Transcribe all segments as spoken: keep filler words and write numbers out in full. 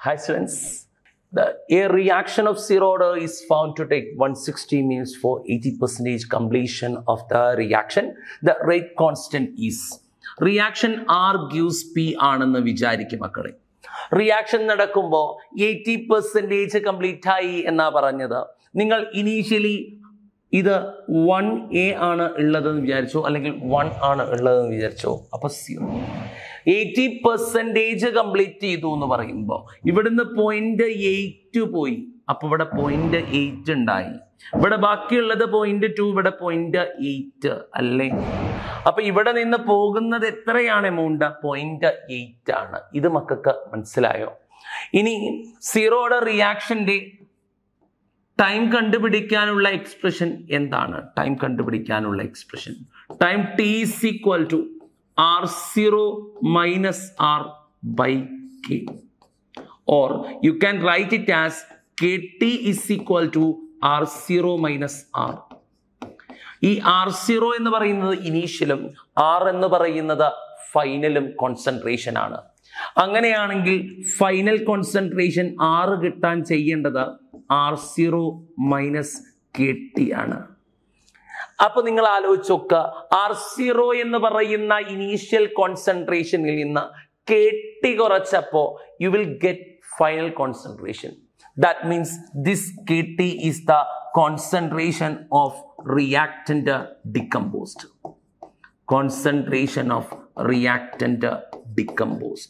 Hi students. The a reaction of zero order is found to take one hundred sixty minutes for eighty percent completion of the reaction. The rate constant is reaction R gives P ആണെന്ന് വിചാരിക്കും മക്കളെ. Reaction നടക്കുമ്പോൾ eighty percentage complete ആയി എന്നാ പറഞ്ഞത്. നിങ്ങൾ initially ഇത് one A ആണ് ഉള്ളതെന്ന് വിചാരിച്ചോ, അല്ലെങ്കിൽ വൺ ആണ് ഉള്ളതെന്ന് വിചാരിച്ചോ, അപ്പൊ സീറോ. എയ്റ്റി പെർസെൻറ്റേജ് കംപ്ലീറ്റ് ചെയ്തു എന്ന് പറയുമ്പോൾ ഇവിടുന്ന് പോയിന്റ് എയ്റ്റ് പോയി, അപ്പൊ ഇവിടെ പോയിന്റ് എയ്റ്റ് ഉണ്ടായി. ഇവിടെ ബാക്കിയുള്ളത് പോയിന്റ് ടു, ഇവിടെ പോയിന്റ് എയ്റ്റ് അല്ലേ? അപ്പൊ ഇവിടെ നിന്ന് പോകുന്നത് എത്രയാണ് എമൗണ്ട്? പോയിന്റ് എയ്റ്റ് ആണ്. ഇത് മക്കൾക്ക് മനസ്സിലായോ? ഇനി സീറോയുടെ റിയാക്ഷന്റെ ടൈം കണ്ടുപിടിക്കാനുള്ള എക്സ്പ്രഷൻ എന്താണ്? ടൈം കണ്ടുപിടിക്കാനുള്ള expression time T is equal to R zero minus R by K, or you can write it as K T is equal to R zero minus R. ഈ ആർ സീറോ എന്ന് പറയുന്നത് ഇനീഷ്യലും R എന്ന് പറയുന്നത് ഫൈനലും concentration ആണ്. അങ്ങനെയാണെങ്കിൽ final concentration ആറ് കിട്ടാൻ ചെയ്യേണ്ടത് R zero minus K T ആണ്. അപ്പൊ നിങ്ങൾ ആലോചിച്ച് നോക്കുക, ആർ സീറോ എന്ന് പറയുന്ന ഇനീഷ്യൽ കോൺസെൻട്രേഷനിൽ നിന്ന് കെ ടി കുറച്ചപ്പോ you will get final concentration. That means this K T is the concentration of reactant decomposed. Concentration of reactant decomposed.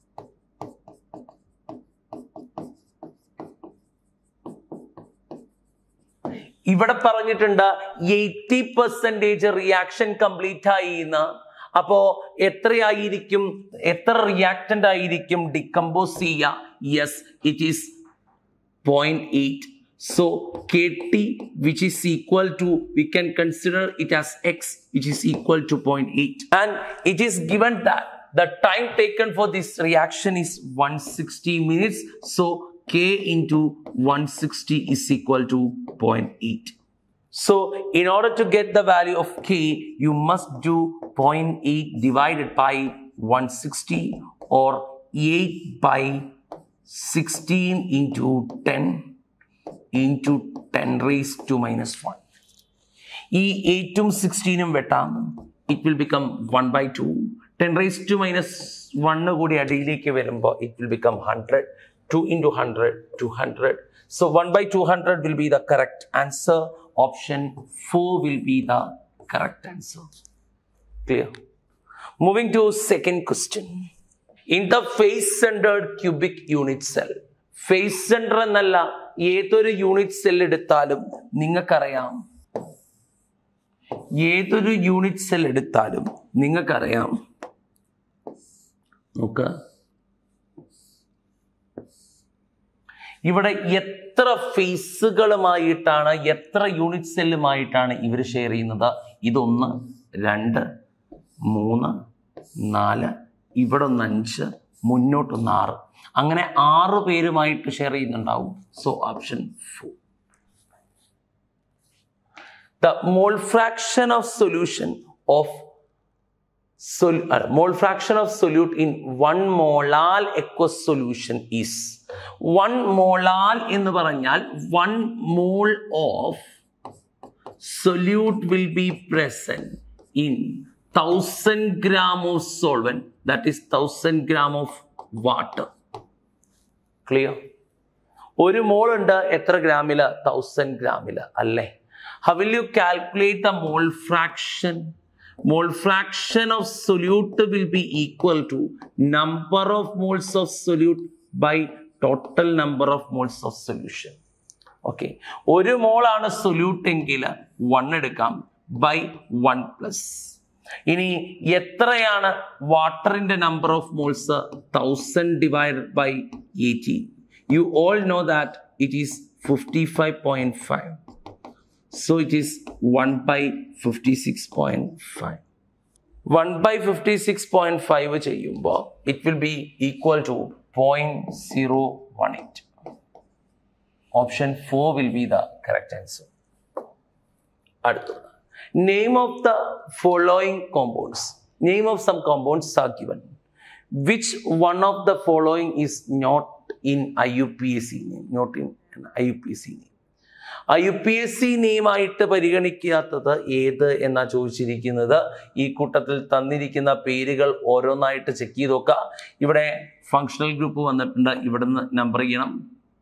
ഇവിടെ പറഞ്ഞിട്ടുണ്ട് എയ്റ്റി പെർസെൻറ്റേജ് റിയാക്ഷൻ കംപ്ലീറ്റ് ആയി എന്ന്. അപ്പോ എത്രയായിരിക്കും, എത്ര റിയാക്ടന്റ് ആയിരിക്കും ഡിക്കമ്പോസ് ചെയ്യുക? Yes, it is zero point eight. So K T, which is equal to, we can consider it as X, which is equal to zero point eight, and it is given that the time taken for this reaction is one hundred sixty minutes. So K into one hundred sixty is equal to zero point eight. So in order to get the value of K, you must do zero point eight divided by one hundred sixty, or eight by sixteen into ten into ten raised to minus one. ഈ എയ്റ്റും സിക്സ്റ്റീനും വെട്ടാം, it will become one by two. Ten raise to minus one കൂടി അടിയിലേക്ക് വരുമ്പോൾ it will become hundred. Two into hundred, two hundred. So one by two hundred will be the correct answer. Option four will be the correct answer. Clear? Moving to second question. In the face-centered cubic unit cell, face center എന്നല്ല, ഏതൊരു unit cell എടുത്താലും നിങ്ങൾക്കറിയാം, ഏതൊരു unit cell എടുത്താലും നിങ്ങൾക്കറിയാം, നോക്ക ഇവിടെ എത്ര ഫേസുകളുമായിട്ടാണ്, എത്ര യൂണിറ്റ് സെല്ലുമായിട്ടാണ് ഇവർ ഷെയർ ചെയ്യുന്നത്? ഇതൊന്ന്, രണ്ട്, മൂന്ന്, നാല്, ഇവിടെ ഒന്ന് അഞ്ച്, മുന്നോട്ടൊന്ന് ആറ്, അങ്ങനെ ആറ് പേരുമായിട്ട് ഷെയർ ചെയ്യുന്നുണ്ടാവും. So option four. The mole fraction of solution of sol uh, mole fraction of solute in one molal aqueous solution is one molal എന്ന് പറഞ്ഞാൽ one mole of solute will be present in thousand gram of solvent, that is thousand gram of water. Clear? ഒരു മോൾ ഉണ്ട് എത്ര ഗ്രാമില്? Thousand ഗ്രാമില് അല്ലേ? How will you calculate the mole fraction? Mole fraction of solute will be equal to number of moles of solute by total number of moles of solution. Okay, ഒരു മോൾ ആണ് solute എങ്കിൽ one എടുക്കാം, by one plus. ഇനി എത്രയാണ് വാട്ടറിന്റെ number of moles? Thousand divided by eighty. You all know that it is fifty five point five. So it is one by fifty six point five. One by fifty six point five ചെയ്യുമ്പോൾ it will be equal to point zero one eight. Option four will be the correct answer. അടുത്തത്, name of the following compounds. Name of some compounds are given. Which one of the following is not in I U P A C name, not in an I U P A C name. I U P A C നെയിമായിട്ട് പരിഗണിക്കാത്തത് ഏത് എന്നാ ചോദിച്ചിരിക്കുന്നത്. ഈ കൂട്ടത്തിൽ തന്നിരിക്കുന്ന പേരുകൾ ഓരോന്നായിട്ട് ചെക്ക് ചെയ്ത് നോക്കുക. ഇവിടെ ഫങ്ഷണൽ ഗ്രൂപ്പ് വന്നിട്ടുണ്ട്, ഇവിടെ നിന്ന് നമ്പർ ചെയ്യണം.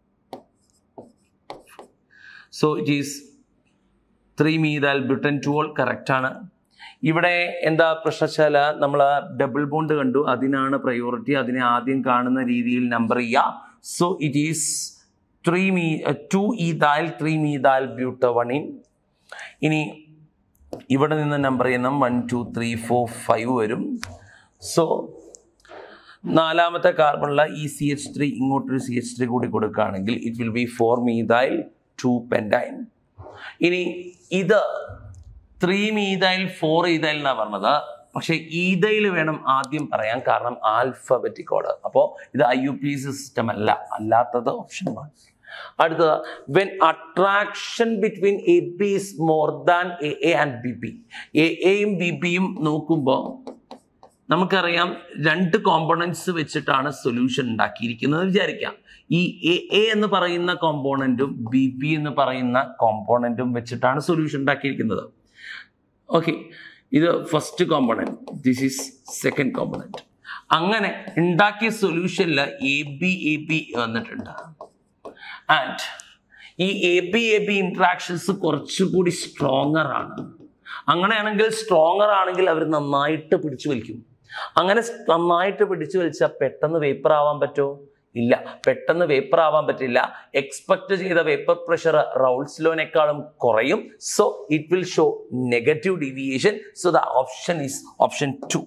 So it is three methyl butane ടോൾ കറക്റ്റ് ആണ്. ഇവിടെ എന്താ പ്രശ്നശാല, നമ്മൾ ഡബിൾ ബോണ്ട് കണ്ടു, അതിനാണ് പ്രയോറിറ്റി, അതിനെ ആദ്യം കാണുന്ന രീതിയിൽ നമ്പർ ചെയ്യുക. So it is three me uh, two ethyl three methyl butadiene. ഇനി ഇവിടെ നിന്ന് നമ്പർ ചെയ്യുന്ന one two three four five വരും. സോ നാലാമത്തെ കാർബണിലുള്ള ഈ സി എച്ച് ത്രീ ഇങ്ങോട്ടൊരു സി എച്ച് ത്രീ കൂടി കൊടുക്കുകയാണെങ്കിൽ it will be four methyl two pentyne. ഇനി ഇത് ത്രീ മീതൈൽ ഫോർ ഈതൈൽ എന്നാണ് പറഞ്ഞത്, പക്ഷെ ഈതയിൽ വേണം ആദ്യം പറയാൻ, കാരണം ആൽഫബറ്റിക് ഓർഡർ. അപ്പോൾ ഇത് ഐ യു പി സിസ്റ്റം അല്ല, അല്ലാത്തത് ഓപ്ഷൻ വൺ. അടുത്തത്, when attraction between A B is more than A A and B B. A എയും ബി ബിയും നോക്കുമ്പോൾ നമുക്കറിയാം രണ്ട് കോമ്പോണൻസ് വെച്ചിട്ടാണ് സൊല്യൂഷൻ ഉണ്ടാക്കിയിരിക്കുന്നത് വിചാരിക്കാം. ഈ എ എ എന്ന് പറയുന്ന കോമ്പോണന്റും ബി ബി എന്ന് പറയുന്ന കോമ്പോണന്റും വെച്ചിട്ടാണ് സൊല്യൂഷൻ ഉണ്ടാക്കിയിരിക്കുന്നത്. ഓക്കെ, ഇത് first component, this is second component. അങ്ങനെ ഉണ്ടാക്കിയ സൊല്യൂഷനിൽ എ ബി എ ബി വന്നിട്ടുണ്ട്. ആൻഡ് ഈ A B A B interactions കുറച്ചുകൂടി സ്ട്രോങ്ങർ ആണ്. അങ്ങനെയാണെങ്കിൽ സ്ട്രോങ്ങർ ആണെങ്കിൽ അവർ നന്നായിട്ട് പിടിച്ചു വലിക്കും. അങ്ങനെ നന്നായിട്ട് പിടിച്ചു വലിച്ചാൽ പെട്ടെന്ന് വേപ്പർ ആവാൻ പറ്റുമോ? ഇല്ല, പെട്ടെന്ന് വേപ്പർ ആവാൻ പറ്റില്ല. എക്സ്പെക്ട് ചെയ്ത വേപ്പർ പ്രഷർ റൗൾസ് ലോനേക്കാളും കുറയും. So it will show negative deviation. So the option is option two.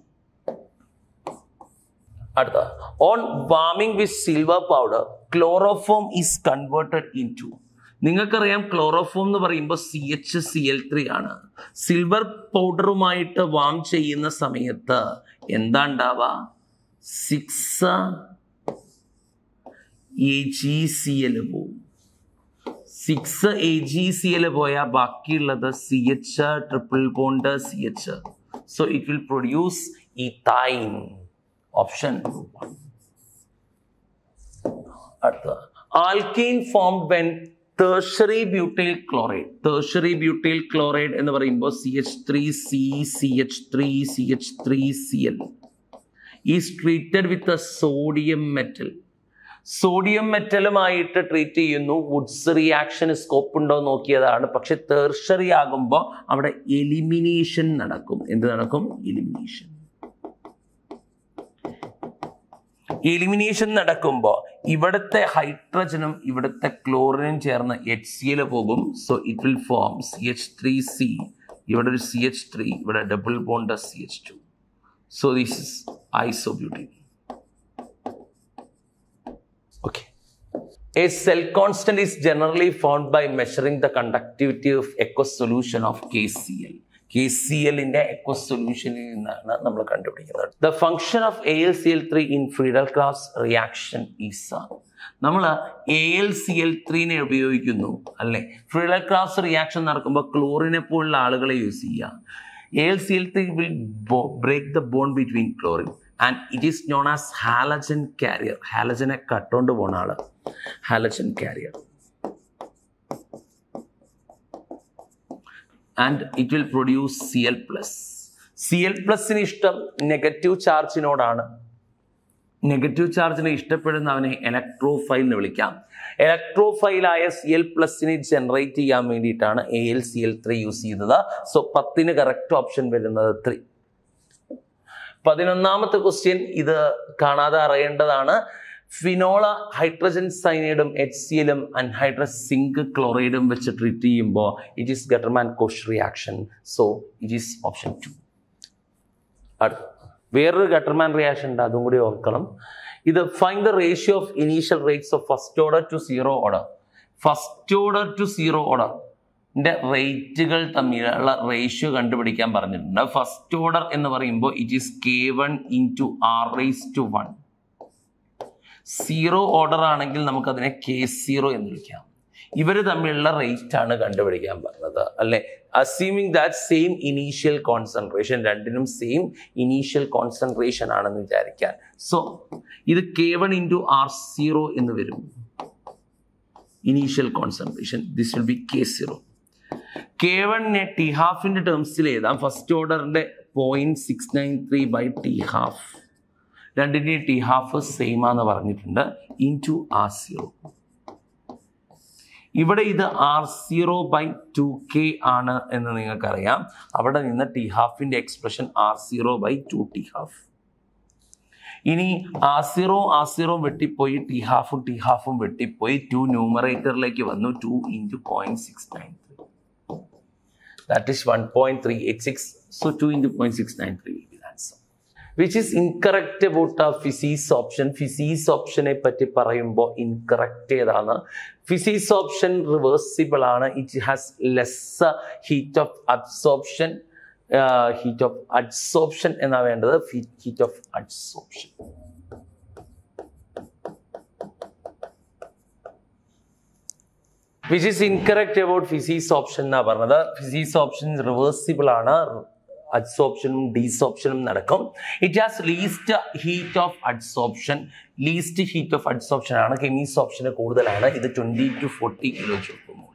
അടുത്ത, on warming with silver powder chloroform is converted into. നിങ്ങൾക്കറിയാം ക്ലോറോഫോം എന്ന് പറയുമ്പോൾ C H C L three ആണ്. Silver പൗഡറുമായിട്ട് warm ചെയ്യുന്ന സമയത്ത് എന്താ ഉണ്ടാവുക? Six A G C L പോവും. Six A G C L പോയാൽ ബാക്കിയുള്ളത് C H triple bond C H. So it will produce ethyne. Option one. അടുത്ത, alkene formed when tertiary butyl chloride. tertiary butyl chloride എന്ന് പറയുമ്പോൾ C H three C C H three C H three C L is treated with a sodium metal. Sodium മെറ്റലുമായിട്ട് treat ചെയ്യുന്നു. Wurtz റിയാക്ഷന് scope ഉണ്ടോ നോക്കിയതാണ്. പക്ഷെ tertiary ആകുമ്പോൾ അവിടെ എലിമിനേഷൻ നടക്കും. എന്ത് നടക്കും? എലിമിനേഷൻ. എലിമിനേഷൻ നടക്കുമ്പോൾ ഇവിടുത്തെ ഹൈഡ്രജനും ഇവിടുത്തെ ക്ലോറിനും ചേർന്ന് എച്ച് സി എൽ പോകും. So it will form C H three C. ഇവിടെ ഒരു സി എച്ച് ത്രീ, ഇവിടെ double bond C H two. So this is isobutene. Okay, a cell constant is generally found by measuring the conductivity of aqueous solution of K C L. K C എല്ലിന്റെ aqueous സൊല്യൂഷനിൽ നിന്നാണ് നമ്മൾ കണ്ടുപിടിക്കുന്നത്. The function of A L C L three in Friedel Crafts reaction is. നമ്മൾ A L C L ത്രീനെ ഉപയോഗിക്കുന്നു അല്ലെ? Friedel Crafts reaction നടക്കുമ്പോൾ ക്ലോറിനെ പോലുള്ള ആളുകളെ യൂസ് ചെയ്യുക. A L C L three will break the bond between chlorine and it is known as halogen carrier. ഹാലജനെ കട്ടോണ്ട് പോണ ആള് halogen carrier. And it will produce C L plus. C L പ്ലസിന് ഇഷ്ടം നെഗറ്റീവ് ചാർജിനോടാണ്. Negative ചാർജിനെ ഇഷ്ടപ്പെടുന്നവനെ electrophile എന്ന് വിളിക്കാം. ഇലക്ട്രോഫൈലായ സി എൽ പ്ലസിനെ ജനറേറ്റ് ചെയ്യാൻ വേണ്ടിയിട്ടാണ് A L C L three use ചെയ്യുന്നത്. സോ പത്തിന് കറക്റ്റ് ഓപ്ഷൻ വരുന്നത് ത്രീ. പതിനൊന്നാമത്തെ ക്വസ്റ്റ്യൻ ഇത് കാണാതെ അറിയേണ്ടതാണ്. ഫിനോള ഹൈഡ്രജൻ സൈനൈഡും എച്ച് സി എല്ലും അൻഹൈഡ്രസ് സിങ്ക് ക്ലോറൈഡും വെച്ച് ട്രീറ്റ് ചെയ്യുമ്പോൾ it is Gattermann Koch reaction. So it is option two. അടുത്ത വേറൊരു ഗട്ടർമാൻ റിയാക്ഷൻ ഉണ്ട്, അതും കൂടി ഓർക്കണം. ഇത് find the ratio of initial rates of first order to zero order. First order to zero ഓർഡറിന്റെ റേറ്റുകൾ തമ്മിലുള്ള റേഷ്യോ കണ്ടുപിടിക്കാൻ പറഞ്ഞിട്ടുണ്ട്. ഫസ്റ്റ് ഓർഡർ എന്ന് പറയുമ്പോൾ it is K one into R raise to one. Zero order ആണെങ്കിൽ നമുക്കതിനെ K zero എന്ന് വിളിക്കാം. ഇവർ തമ്മിലുള്ള റേറ്റ് ആണ് കണ്ടുപിടിക്കാൻ പറഞ്ഞത് അല്ലെ. Assuming that same initial concentration, രണ്ടിനും സെയിം ഇനീഷ്യൽ കോൺസെൻട്രേഷൻ ആണെന്ന് വിചാരിക്കാൻ. സോ ഇത് K one into R zero എന്ന് വരും. Initial concentration this will be K zero. K വണ്ണിനെ ടി ഹാഫിന്റെ ടേംസിൽ എഴുതാം. ഫസ്റ്റ് ഓർഡറിന്റെ point six nine three by T half, രണ്ടിന്റെ ടി ഹാഫ് സെയിം ആണെന്ന് പറഞ്ഞിട്ടുണ്ട്, ഇൻറ്റു ആർ സീറോ. ഇവിടെ ഇത് R zero by two K ആണ് എന്ന് നിങ്ങൾക്കറിയാം. അവിടെ നിന്ന് ടി ഹാഫിന്റെ expression R zero by two T half. ഇനി ആർ സീറോ ആർ സീറോ വെട്ടിപ്പോയി, ടി ഹാഫും ടി ഹാഫും വെട്ടിപ്പോയി, ടു ന്യൂമറേറ്ററിലേക്ക് വന്നു. Two into point six nine three, that is one point three eight six. So two into point six nine three will be the answer. Which is incorrect about a physics option. Physics optionനെ പറ്റി പറയുമ്പോൾ incorrect ഏതാണ്? Physics option reversible ആണ്. It has lesser heat of absorption. uh, heat of adsorption എന്നാ വേണ്ടത്, heat of adsorption. Which is incorrect about physics option എന്നാ പറഞ്ഞത്. Physics option reversible ആണ്, അഡ്സോപ്ഷനും ഡീസോപ്ഷനും നടക്കും. It has least heat of adsorption. Least heat of adsorption ആണ്. കെമീസ് ഓപ്ഷന് കൂടുതലാണ്. ഇത് twenty to forty kilo joule.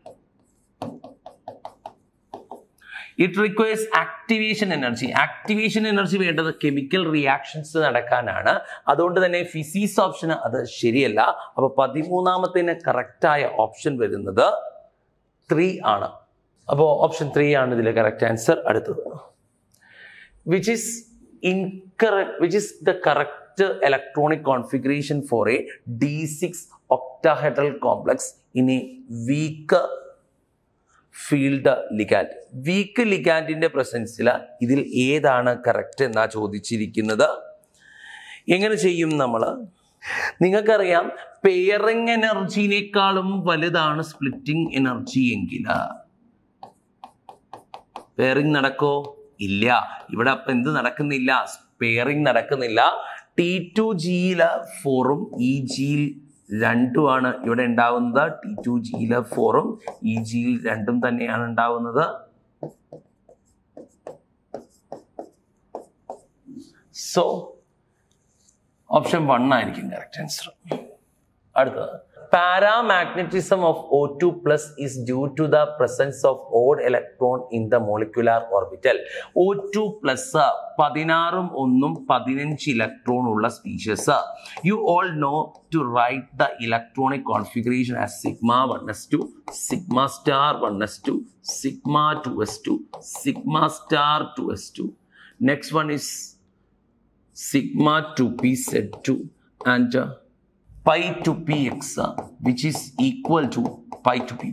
It requires activation energy. Activation energy വേണ്ടത് കെമിക്കൽ റിയാക്ഷൻസ് നടക്കാനാണ്. അതുകൊണ്ട് തന്നെ ഫിസിക്സ് ഓപ്ഷന് അത് ശരിയല്ല. അപ്പൊ പതിമൂന്നാമത്തിന് കറക്റ്റായ ഓപ്ഷൻ വരുന്നത് ത്രീ ആണ്. അപ്പോൾ ഓപ്ഷൻ ത്രീ ആണ് ഇതിലെ കറക്റ്റ് ആൻസർ. അടുത്തത് which is incorrect, which is the correct electronic configuration for a D six octahedral complex in a weak field ligand. Weak ligandന്റെ പ്രസൻസിൽ ഇതിൽ ഏതാണ് കറക്റ്റ് എന്നാ ചോദിച്ചിരിക്കുന്നത്. എങ്ങനെ ചെയ്യും നമ്മൾ? നിങ്ങൾക്കറിയാം, പെയറിംഗ് എനർജിനേക്കാളും വലുതാണ് സ്പ്ലിറ്റിംഗ് എനർജി എങ്കിൽ പെയറിംഗ് നടക്കോ? ഇല്ല. ഇവിടെ അപ്പൊ എന്ത് നടക്കുന്നില്ല? പെയറിംഗ് നടക്കുന്നില്ല. ടി ടു ജിയില് ഫോറും ഇ ജിയിൽ രണ്ടുമാണ് ഇവിടെ ഉണ്ടാവുന്നത്. ടി ടു ജിയില് ഫോറും ഇ ജിയിൽ രണ്ടും തന്നെയാണ് ഉണ്ടാവുന്നത്. സോ ഓപ്ഷൻ വൺ ആയിരിക്കും കറക്റ്റ് ആൻസർ. അടുത്തത് paramagnetism of O two plus is due to the presence of odd electron in the molecular orbital. O two plus പതിനാറും ഒന്നും പതിനഞ്ച് ഇലക്ട്രോൺ ഉള്ള species. You all know to write the electronic configuration as sigma one s two, sigma star one s two, sigma two s two, sigma star two s two. Next one is sigma two p z two and uh, pi to px, uh, which is equal to pi to py.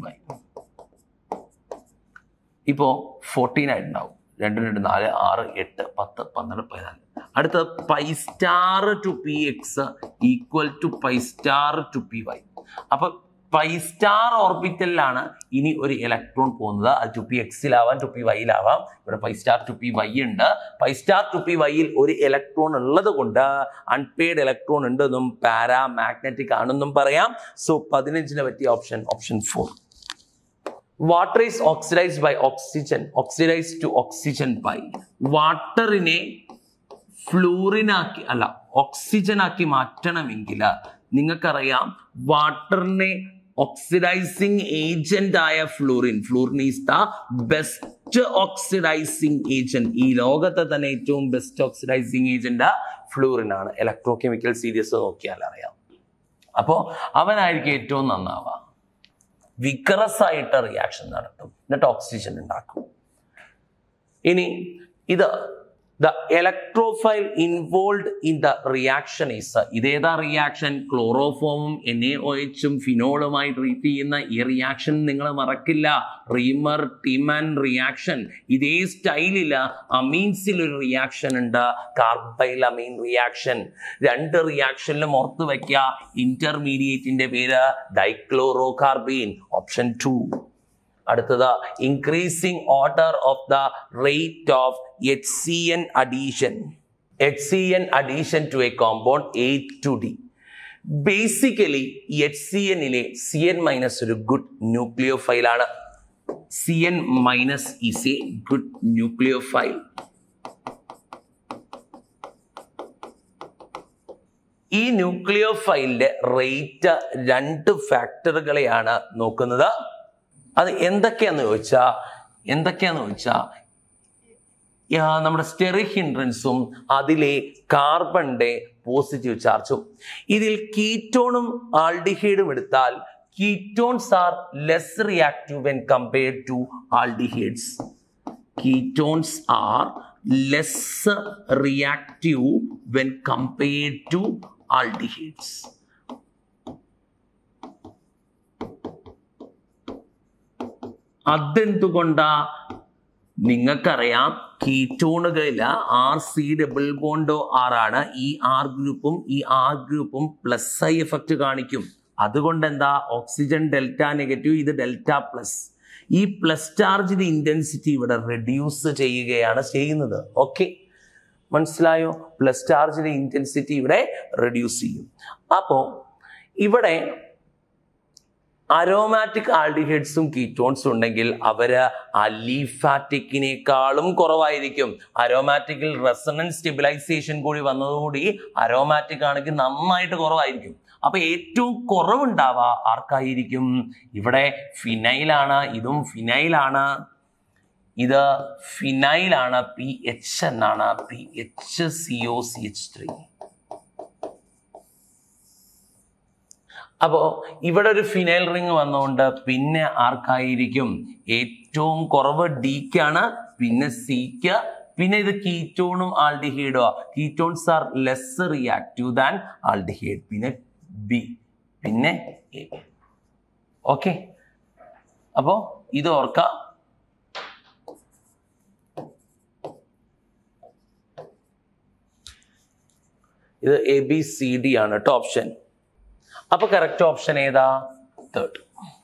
ഇപ്പോൾ fourteen ആയിട്ടുണ്ടാവും. രണ്ട് രണ്ട് നാല് ആറ് എട്ട് പത്ത് പന്ത്രണ്ട് പതിനാല്. അടുത്ത pi star two P X equal to pi star two P Y. അപ്പൊ പൈ സ്റ്റാർ ഓർബിറ്റലിലാണ് ഇനി ഒരു ഇലക്ട്രോൺ പോകുന്നത്. അത് ടു പി എക്സിലാവാം, ടു പി വൈയിലാവാം. ഇവിടെ pi star two P Y ഉണ്ട്. പൈ സ്റ്റാർ ടു പി വൈയിൽ ഒരു ഇലക്ട്രോൺ ഉള്ളത് കൊണ്ട് അൺപെയ്ഡ് ഇലക്ട്രോൺ ഉണ്ടെന്നും പാരാമാഗ്നറ്റിക് ആണെന്നും പറയാം. സോ പതിനഞ്ചിനെ പറ്റിയ option option four. Water is oxidized by oxygen. Oxidize to oxygen by. വാട്ടറിനെ ഫ്ലൂറിനാക്കി അല്ല ഓക്സിജൻ ആക്കി മാറ്റണമെങ്കിൽ നിങ്ങൾക്കറിയാം, വാട്ടറിനെ oxidizing agent ആയ fluorine. Fluorine is the best oxidizing agent. ഈ ലോകത്തെ തന്നെ ഏറ്റവും ബെസ്റ്റ് ഓക്സിഡൈസിങ് ഏജന്റ് ഫ്ലൂറിൻ ആണ്. ഇലക്ട്രോ കെമിക്കൽ സീരീസ് നോക്കിയാൽ അറിയാം. അപ്പോ അവനായിരിക്കും ഏറ്റവും നന്നാവുക. വിഗ്രസ് ആയിട്ട് റിയാക്ഷൻ നടത്തും, എന്നിട്ട് ഓക്സിജൻ ഉണ്ടാക്കും. ഇനി ഇത് the electrophile involved in the reaction is, ഇതേതാ റിയാക്ഷൻ? ക്ലോറോഫോമും എൻ എ ഒ എച്ചും ഫിനോളുമായി ട്രീറ്റ് ചെയ്യുന്ന ഈ റിയാക്ഷൻ നിങ്ങൾ മറക്കില്ല. Reimer Tiemann reaction. ഇതേ സ്റ്റൈലില് അമീൻസിൽ ഒരു റിയാക്ഷൻ ഉണ്ട്, കാർബൈൽ അമീൻ റിയാക്ഷൻ. രണ്ട് റിയാക്ഷനിലും ഓർത്ത് വയ്ക്കുക, ഇന്റർമീഡിയറ്റിന്റെ പേര് ഡൈക്ലോറോ കാർബീൻ. Option two. അടുത്തത് increasing order of the rate of H C N addition. H C N addition to a compound eight to D. Basically H C എന്നിലെ സി എൻ മൈനസ് ഒരു good nucleophile ആണ്. C N minus is a good nucleophile. ഈ ന്യൂക്ലിയോഫൈലിന്റെ rate രണ്ട് ഫാക്ടറുകളെയാണ് നോക്കുന്നത്. അത് എന്തൊക്കെയാന്ന് ചോദിച്ചാ എന്തൊക്കെയാന്ന് ചോദിച്ചാ നമ്മുടെ സ്റ്റെറിക് ഹിൻഡ്രൻസും അതിലെ കാർബണിന്റെ പോസിറ്റീവ് ചാർജും. ഇതിൽ കീറ്റോണും ആൽഡിഹൈഡും എടുത്താൽ ketones are less reactive when compared to aldehydes. Ketones are less reactive when compared to aldehydes. അതെന്തുകൊണ്ടാ? നിങ്ങൾക്കറിയാം കീറ്റോണുകളിൽ ആർ സി ഡബിൾ ബോണ്ടോ ആർ ആണ്. ഈ ആർ ഗ്രൂപ്പും ഈ ആർ ഗ്രൂപ്പും പ്ലസ് ഐ എഫക്റ്റ് കാണിക്കും. അതുകൊണ്ട് എന്താ, ഓക്സിജൻ ഡെൽറ്റ നെഗറ്റീവ്, ഇത് ഡെൽറ്റ പ്ലസ്. ഈ പ്ലസ് ചാർജിന്റെ ഇന്റൻസിറ്റി ഇവിടെ റെഡ്യൂസ് ചെയ്യുകയാണ് ചെയ്യുന്നത്. ഓക്കെ, മനസ്സിലായോ? പ്ലസ് ചാർജിന്റെ ഇന്റൻസിറ്റി ഇവിടെ റെഡ്യൂസ് ചെയ്യും. അപ്പോ ഇവിടെ അരോമാറ്റിക് ആൽഡിഹൈഡ്സും കീറ്റോൺസും ഉണ്ടെങ്കിൽ അവര് അലിഫാറ്റിക്കിനേക്കാളും കുറവായിരിക്കും. അരോമാറ്റിക്കിൽ റെസണൻസ് സ്റ്റെബിലൈസേഷൻ കൂടി വന്നതുകൂടി അരോമാറ്റിക് ആണെങ്കിൽ നന്നായിട്ട് കുറവായിരിക്കും. അപ്പൊ ഏറ്റവും കുറവുണ്ടാവുക ആർക്കായിരിക്കും? ഇവിടെ ഫിനൈലാണ്. ഇതും ഫിനൈലാണ്. ഇത് ഫിനൈലാണ്. പി എച്ച് എന്നാണ്. P H C O C H three. അപ്പോ ഇവിടെ ഒരു ഫിനൈൽ റിങ് വന്നുകൊണ്ട് പിന്നെ ആർക്കായിരിക്കും? ഏറ്റവും കുറവ് ഡിക്കാണ്, പിന്നെ സിക്ക്, പിന്നെ ഇത് കീറ്റോണും ആൽഡിഹൈഡോ. Ketones are less reactive than aldehyde, പിന്നെ ബി, പിന്നെ എ. ഓക്കെ, അപ്പോ ഇത് ഓർക്കാം. ഇത് എ ബി സി ഡി ആണ് കേട്ടോ ഓപ്ഷൻ. അപ്പൊ കറക്റ്റ് ഓപ്ഷൻ ഏതാ? Third.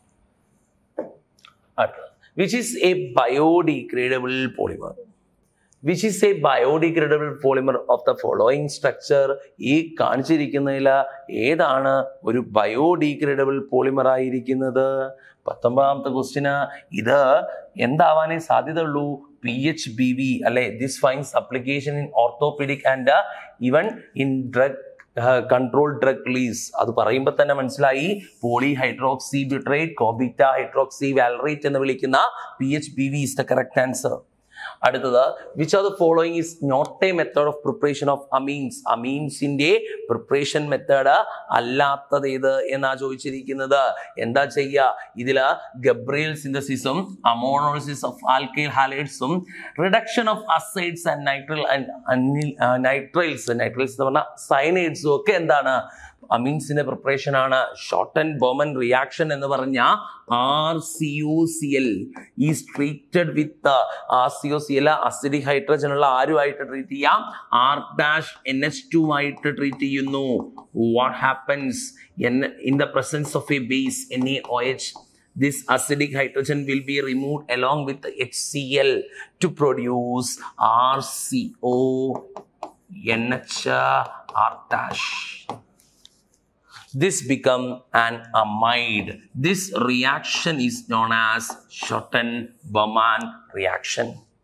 Which is a biodegradable polymer? Which is a biodegradable polymer of the following structure? ഈ കാണിച്ചിരിക്കുന്നതിൽ ഏതാണ് ഒരു ബയോഡിഗ്രേഡബിൾ പോളിമർ ആയിരിക്കുന്നത്? പത്തൊമ്പതാമത്തെ ക്വസ്റ്റ്യന് ഇത് എന്താവാനേ സാധ്യത ഉള്ളൂ? പി എച്ച് ബി വി അല്ലെ? This finds application in orthopaedic and even in drug control drug release. അത് പറയുമ്പോൾ തന്നെ മനസ്സിലായി. Poly hydroxy butyrate co beta hydroxy valerate എന്ന് വിളിക്കുന്ന P H B V is the correct answer. അടുത്തത്, which are the following is not a method of preparation of amines? അമീൻസിന്റെ preparation method അല്ലാത്തത് ഏത് എന്നാ ചോദിച്ചിരിക്കുന്നത്. എന്താ ചെയ്യുക? ഇതില് ഗബ്രിയൽ സിന്തസിസും ammonolysis of alkyl ഹാലൈഡ്സും reduction of azides and nitrile nitriles nitriles എന്ന് പറഞ്ഞാൽ സയനൈഡ്സും ഒക്കെ എന്താണ്? അമീൻസിന്റെ പ്രിപ്പറേഷൻ ആണ്. ഷോർട്ടൻ ബോമൻ റിയാക്ഷൻ എന്ന് പറഞ്ഞ R C O C L is treated with R C O C L acidic hydrogen ഉള്ള ആരുമായിട്ട് ട്രീറ്റ് ചെയ്യാം? R dash N H two ആയിട്ട് ട്രീറ്റ് ചെയ്യുന്നു. What happens in the presence of a base N A O H? This acidic hydrogen will be removed along with the H C l to produce R C O N H R dash. This become an amide. This reaction is known as Schotten-Baumann reaction.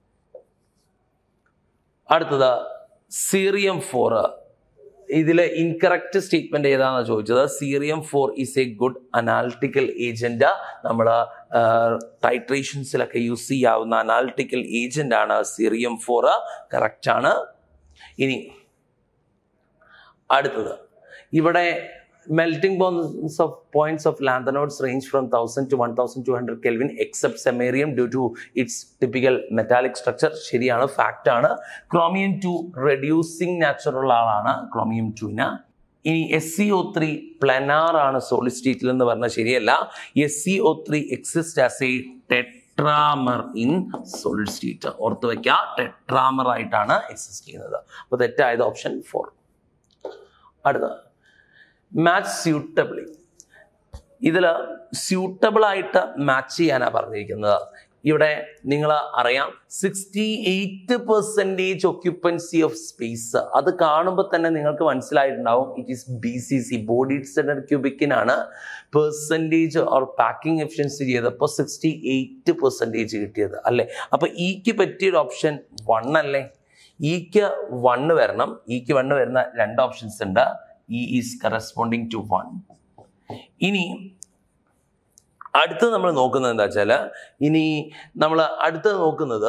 അടുത്തത് cerium four. ഇതിലെ incorrect statement ഏതാണെന്ന് ചോദിച്ചത്. Cerium four is a good analytical agent. നമ്മൾ ടൈട്രേഷൻസിലൊക്കെ use ചെയ്യാവുന്ന analytical agent ആണ് cerium four. Correct ആണ്. ഇനി അടുത്തത്, ഇവിടെ melting points of points of lanthanodes range from one thousand to one thousand two hundred Kelvin except samarium due to its typical metallic structure. ശരിയാണ്, fact ആണ്. Chromium two reducing natural ആളാണ് chromium ടുവിന്. ഇനി S C O three planar ആണ് solid സ്റ്റേറ്റിൽ എന്ന് പറഞ്ഞാൽ ശരിയല്ല. S C O three exist as a tetramer in solid state. ഓർത്ത് വയ്ക്കുക, ടെട്രാമർ ആയിട്ടാണ് എക്സിസ്റ്റ് ചെയ്യുന്നത്. അപ്പോൾ തെറ്റായത് ഓപ്ഷൻ ഫോർ. അടുത്ത മാച്ച് സ്യൂട്ടബിളി. ഇതിൽ സ്യൂട്ടബിൾ ആയിട്ട് മാച്ച് ചെയ്യാനാണ് പറഞ്ഞിരിക്കുന്നത്. ഇവിടെ നിങ്ങൾ അറിയാം sixty eight percentage occupancy of space. അത് കാണുമ്പോൾ തന്നെ നിങ്ങൾക്ക് മനസ്സിലായിട്ടുണ്ടാവും it is B C C, body centre ക്യൂബിക്കിനാണ് പെർസെൻറ്റേജ് ഓർ പാക്കിംഗ് എഫിഷ്യൻസി ചെയ്തപ്പോൾ സിക്സ്റ്റി എയ്റ്റ് പെർസെൻറ്റേജ് കിട്ടിയത് അല്ലേ. അപ്പോൾ ഇക്ക് പറ്റിയൊരു ഓപ്ഷൻ വൺ അല്ലേ. ഇക്ക് വണ്ണ് വരണം. ഇക്ക് വണ്ണ് വരുന്ന രണ്ട് ഓപ്ഷൻസ് ഉണ്ട്. E is corresponding to one. ഇനി അടുത്തത് നമ്മൾ നോക്കുന്നത് എന്താ വെച്ചാൽ, ഇനി നമ്മൾ അടുത്തത് നോക്കുന്നത്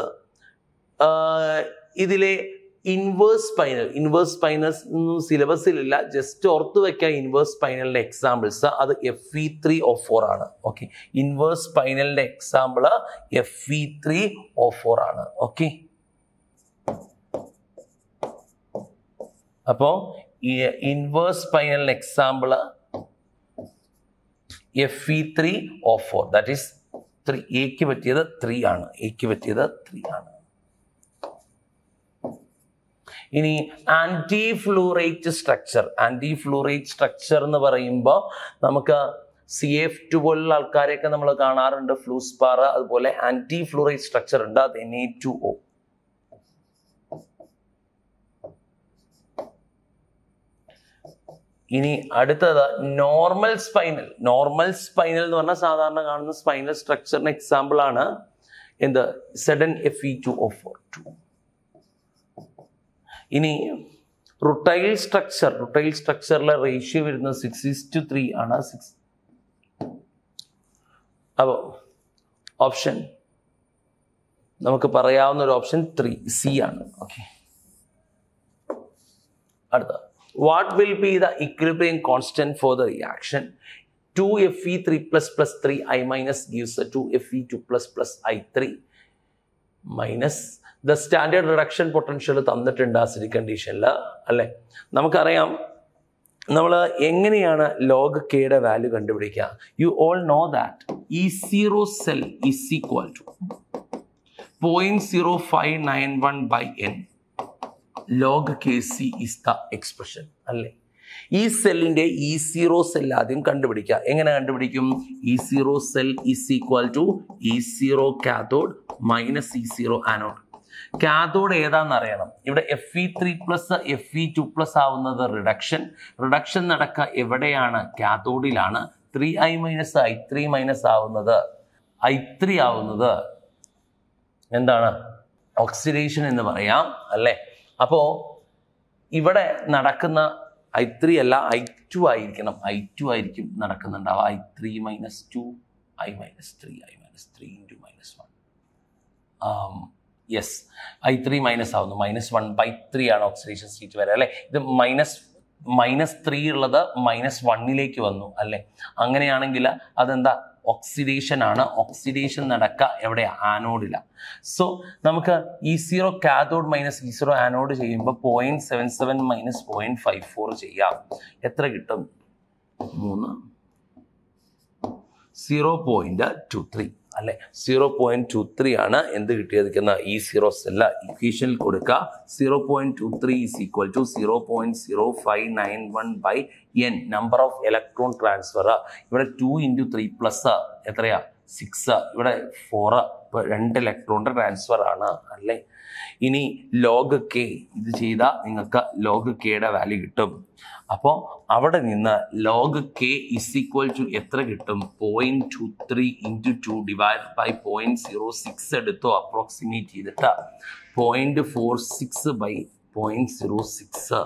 ഇതിലെ ഇൻവേഴ്സ് സ്പൈനൽ. ഇൻവേഴ്സ് സ്പൈനൽസ് ഒന്നും സിലബസിലില്ല, ജസ്റ്റ് ഓർത്ത് വെക്കാൻ ഇൻവേഴ്സ് സ്പൈനലിന്റെ എക്സാമ്പിൾസ്. അത് F E three O four ആണ്. ഓക്കെ, ഇൻവേഴ്സ് സ്പൈനലിന്റെ example F E three O four ആണ്. ഓക്കെ, അപ്പോ ഈ ഇൻവേഴ്സ് സ്പൈനലിന്റെ example F E three O four, that is three. എക്ക് പറ്റിയത് ത്രീ ആണ്. എക്ക് പറ്റിയത് ത്രീ ആണ്. ഇനി anti fluorite structure. Anti fluorite structure എന്ന് പറയുമ്പോൾ നമുക്ക് സി എഫ് ടു പോലുള്ള ആൾക്കാരെയൊക്കെ നമ്മൾ കാണാറുണ്ട്, ഫ്ലൂസ്പാർ. അതുപോലെ ആന്റി ഫ്ലൂറേറ്റ് സ്ട്രക്ചർ ഉണ്ട്, അത് എൻ എ ടു ഒ. ഇനി അടുത്തത് നോർമൽ സ്പൈനൽ. നോർമൽ സ്പൈനൽ എന്ന് പറഞ്ഞാൽ സാധാരണ കാണുന്ന സ്പൈനൽ സ്ട്രക്ചറിന് എക്സാമ്പിൾ ആണ് എന്ത്, സെഡൻ F E two O four two. ഇനി റുട്ടൈൽ സ്ട്രക്ചർ. റുട്ടൈൽ സ്ട്രക്ചറിലെ റേഷ്യോ വരുന്നത് സിക്സ് ഈസ് ടു ത്രീ ആണ്. സിക്സ് അപ്പോൾ ഓപ്ഷൻ നമുക്ക് പറയാവുന്ന ഒരു ഓപ്ഷൻ ത്രീ സി ആണ്. ഓക്കെ, അടുത്ത what will be the equilibrium constant for the reaction? two F E three plus plus three I minus gives a two F E two plus plus I three minus the standard reduction potential തന്നിട്ടുണ്ട് acidic conditionൽ അല്ലേ. നമുക്കറിയാം നമ്മൾ എങ്ങനെയാണ് log കെയുടെ value കണ്ടുപിടിക്കുക. You all know that E zero cell is equal to point zero five nine one by N log kc is the expression അല്ലേ. ഈ സെല്ലിന്റെ ഇ സീറോ സെൽ ആദ്യം കണ്ടുപിടിക്കുക. എങ്ങനെ കണ്ടുപിടിക്കും? E zero cell is equal to E zero cathode minus E zero anode. Cathode ഏതാന്ന് അറിയണം. ഇവിടെ F E three plus F E two plus ആവുന്നത് റിഡക്ഷൻ. റിഡക്ഷൻ നടക്കുക എവിടെയാണ്? കാഥോഡിലാണ്. Three I minus I three minus ആവുന്നത് ഐ ത്രീ ആവുന്നത് എന്താണ്? ഓക്സിഡേഷൻ എന്ന് പറയാം അല്ലേ. അപ്പോ ഇവിടെ നടക്കുന്ന ഐ ത്രീ അല്ല ഐ ടു ആയിരിക്കണം. ഐ ടു ആയിരിക്കും നടക്കുന്നുണ്ടാവുക. I three minus two I minus three I minus three into minus one. Yes, I three minus ആവുന്നു. മൈനസ് വൺ ബൈ ത്രീ ആണ് ഓക്സിഡേഷൻ സ്റ്റേറ്റ് വരെ അല്ലേ. ഇത് മൈനസ് മൈനസ് ത്രീ ഉള്ളത് മൈനസ് വണ്ണിലേക്ക് വന്നു അല്ലേ. അങ്ങനെയാണെങ്കിൽ അതെന്താ? ഓക്സിഡേഷൻ ആണ്. ഓക്സിഡേഷൻ നടക്കുക എവിടെ? ആനോഡില. സോ നമുക്ക് E zero cathode minus E zero anode ചെയ്യുമ്പോൾ point seven seven minus point five four ചെയ്യാം. എത്ര കിട്ടും? മൂന്ന് സീറോ പോയിന്റ് ടു ത്രീ അല്ലെ. സീറോ പോയിന്റ് ടു ത്രീ ആണ് എന്ത് കിട്ടിയിരിക്കുന്ന ഇ സീറോ സെല്ല. ഇക്വേഷനിൽ കൊടുക്കുക zero point two three is equal to zero point zero five nine one by N number of electron transfer. ഇവിടെ ടു ഇൻറ്റു ത്രീ പ്ലസ് എത്രയാ? Six. ഇവിടെ ഫോറ്. ഇപ്പൊ രണ്ട് ഇലക്ട്രോണിന്റെ ട്രാൻസ്ഫർ ആണ് അല്ലേ. ഇനി ലോഗ് കെ ഇത് ചെയ്താൽ നിങ്ങൾക്ക് ലോഗ് കെയുടെ വാല്യൂ കിട്ടും. അപ്പോൾ അവിടെ നിന്ന് log K is equal to എത്ര കിട്ടും? Point two three into two divide by point zero six എടുത്തോ അപ്രോക്സിമേറ്റ് ചെയ്തിട്ട് point four six by point zero six.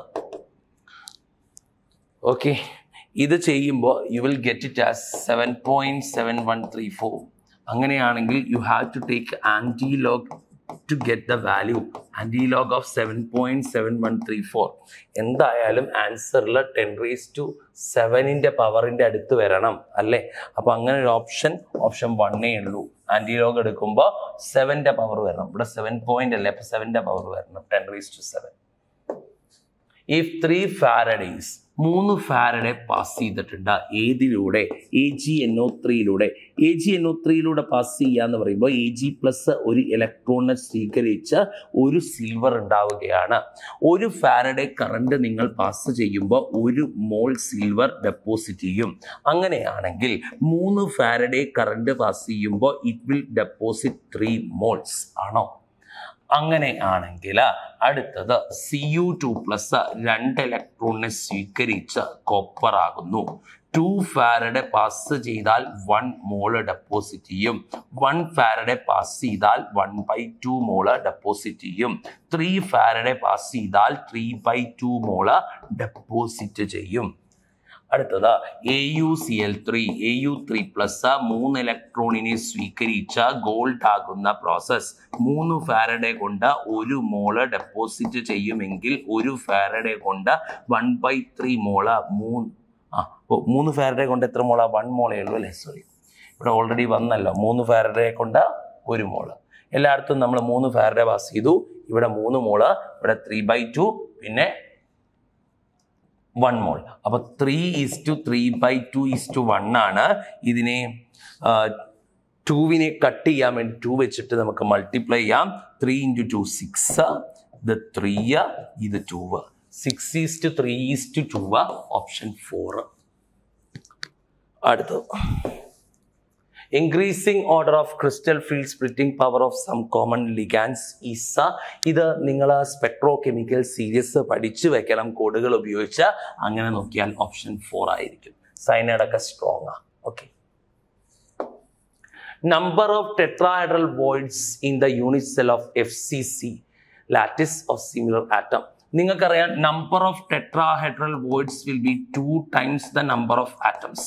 Okay, ഇത് ചെയ്യുമ്പോൾ you will get it as seven point seven one three four. അങ്ങനെയാണെങ്കിൽ you have to take antilog to get the value. Anti-log of seven point seven one three four. എന്തായാലും ആൻസറിൽ ten raise to സെവനിന്റെ പവറിന്റെ അടുത്ത് വരണം അല്ലേ. അപ്പൊ അങ്ങനെ ഒരു ഓപ്ഷൻ ഓപ്ഷൻ വണ്ണേ ഉള്ളൂ. ആന്റിലോഗ് എടുക്കുമ്പോൾ സെവന്റെ പവർ വരണം. ഇവിടെ സെവൻ പോയിന്റ് അല്ലേ, അപ്പൊ സെവന്റെ പവർ വരണം ten raise to seven. If three Faradays മൂന്ന് ഫാരഡെ പാസ് ചെയ്തിട്ടുണ്ട്. ഏതിലൂടെ? എ ജി എൻ ഒ ത്രീയിലൂടെ. എ ജി എൻ ഒ ത്രീയിലൂടെ പാസ് ചെയ്യുക എന്ന് പറയുമ്പോൾ എ ജി പ്ലസ് ഒരു ഇലക്ട്രോണിനെ സ്വീകരിച്ച് ഒരു സിൽവർ ഉണ്ടാവുകയാണ്. ഒരു ഫാരഡെ കറണ്ട് നിങ്ങൾ പാസ് ചെയ്യുമ്പോൾ ഒരു മോൾ സിൽവർ ഡെപ്പോസിറ്റ് ചെയ്യും. അങ്ങനെയാണെങ്കിൽ മൂന്ന് ഫാരഡെ കറണ്ട് പാസ് ചെയ്യുമ്പോൾ it will deposit three moles ആണോ? അങ്ങനെയാണെങ്കിൽ അടുത്തത് സി യു ടു പ്ലസ് രണ്ട് ഇലക്ട്രോണിനെ സ്വീകരിച്ച് കോപ്പർ ആകുന്നു. ടു ഫാരഡെ പാസ് ചെയ്താൽ വൺ മോള് ഡെപ്പോസിറ്റ് ചെയ്യും. വൺ ഫാരഡെ പാസ് ചെയ്താൽ one by two mole deposit ചെയ്യും. ത്രീ ഫാരഡെ പാസ് ചെയ്താൽ three by two mole deposit ചെയ്യും. അടുത്തത് A U C L three A U three plus മൂന്ന് ഇലക്ട്രോണിനെ സ്വീകരിച്ച ഗോൾഡ് ആകുന്ന പ്രോസസ്. മൂന്ന് ഫാരഡെ കൊണ്ട് ഒരു മോള് ഡെപ്പോസിറ്റ് ചെയ്യുമെങ്കിൽ ഒരു ഫാരഡെ കൊണ്ട് വൺ ബൈ ത്രീ മോള് മൂന്ന് ആ മൂന്ന് ഫാരഡെ കൊണ്ട് എത്ര മോളാ? വൺ മോളേ ഉള്ളൂ അല്ലേ? സോറി, ഇവിടെ ഓൾറെഡി വന്നല്ലോ. മൂന്ന് ഫാരഡെ കൊണ്ട് ഒരു മോള്. എല്ലായിടത്തും നമ്മൾ മൂന്ന് ഫാരഡെ പാസ് ചെയ്തു. ഇവിടെ മൂന്ന് മോള്, ഇവിടെ ത്രീ ബൈ ടു, പിന്നെ വൺ മോൾ. അപ്പൊ three is two three by two is two one ആണ്. ഇതിനെ ടൂവിനെ കട്ട് ചെയ്യാൻ വേണ്ടി ടു വെച്ചിട്ട് നമുക്ക് മൾട്ടിപ്ലൈ ചെയ്യാം. ത്രീ ഇൻറ്റു ടു സിക്സ്, ഇത് ത്രീ, ഇത് two. Six is two three is two two, option four. അടുത്തത് increasing order of crystal field splitting power of some common ligands is. ഇത് നിങ്ങൾ സ്പെക്ട്രോകെമിക്കൽ സീരീസ് പഠിച്ചു വെക്കണം കോഡുകൾ ഉപയോഗിച്ച്. അങ്ങനെ നോക്കിയാൽ ഓപ്ഷൻ ഫോർ ആയിരിക്കും. സൈനൈഡ് ഒക്കെ സ്ട്രോങ് ആ. Okay. Number of tetrahedral voids in the unit cell of F C C, lattice of similar atom. നിങ്ങൾക്കറിയാം number of tetrahedral voids will be two times the number of atoms.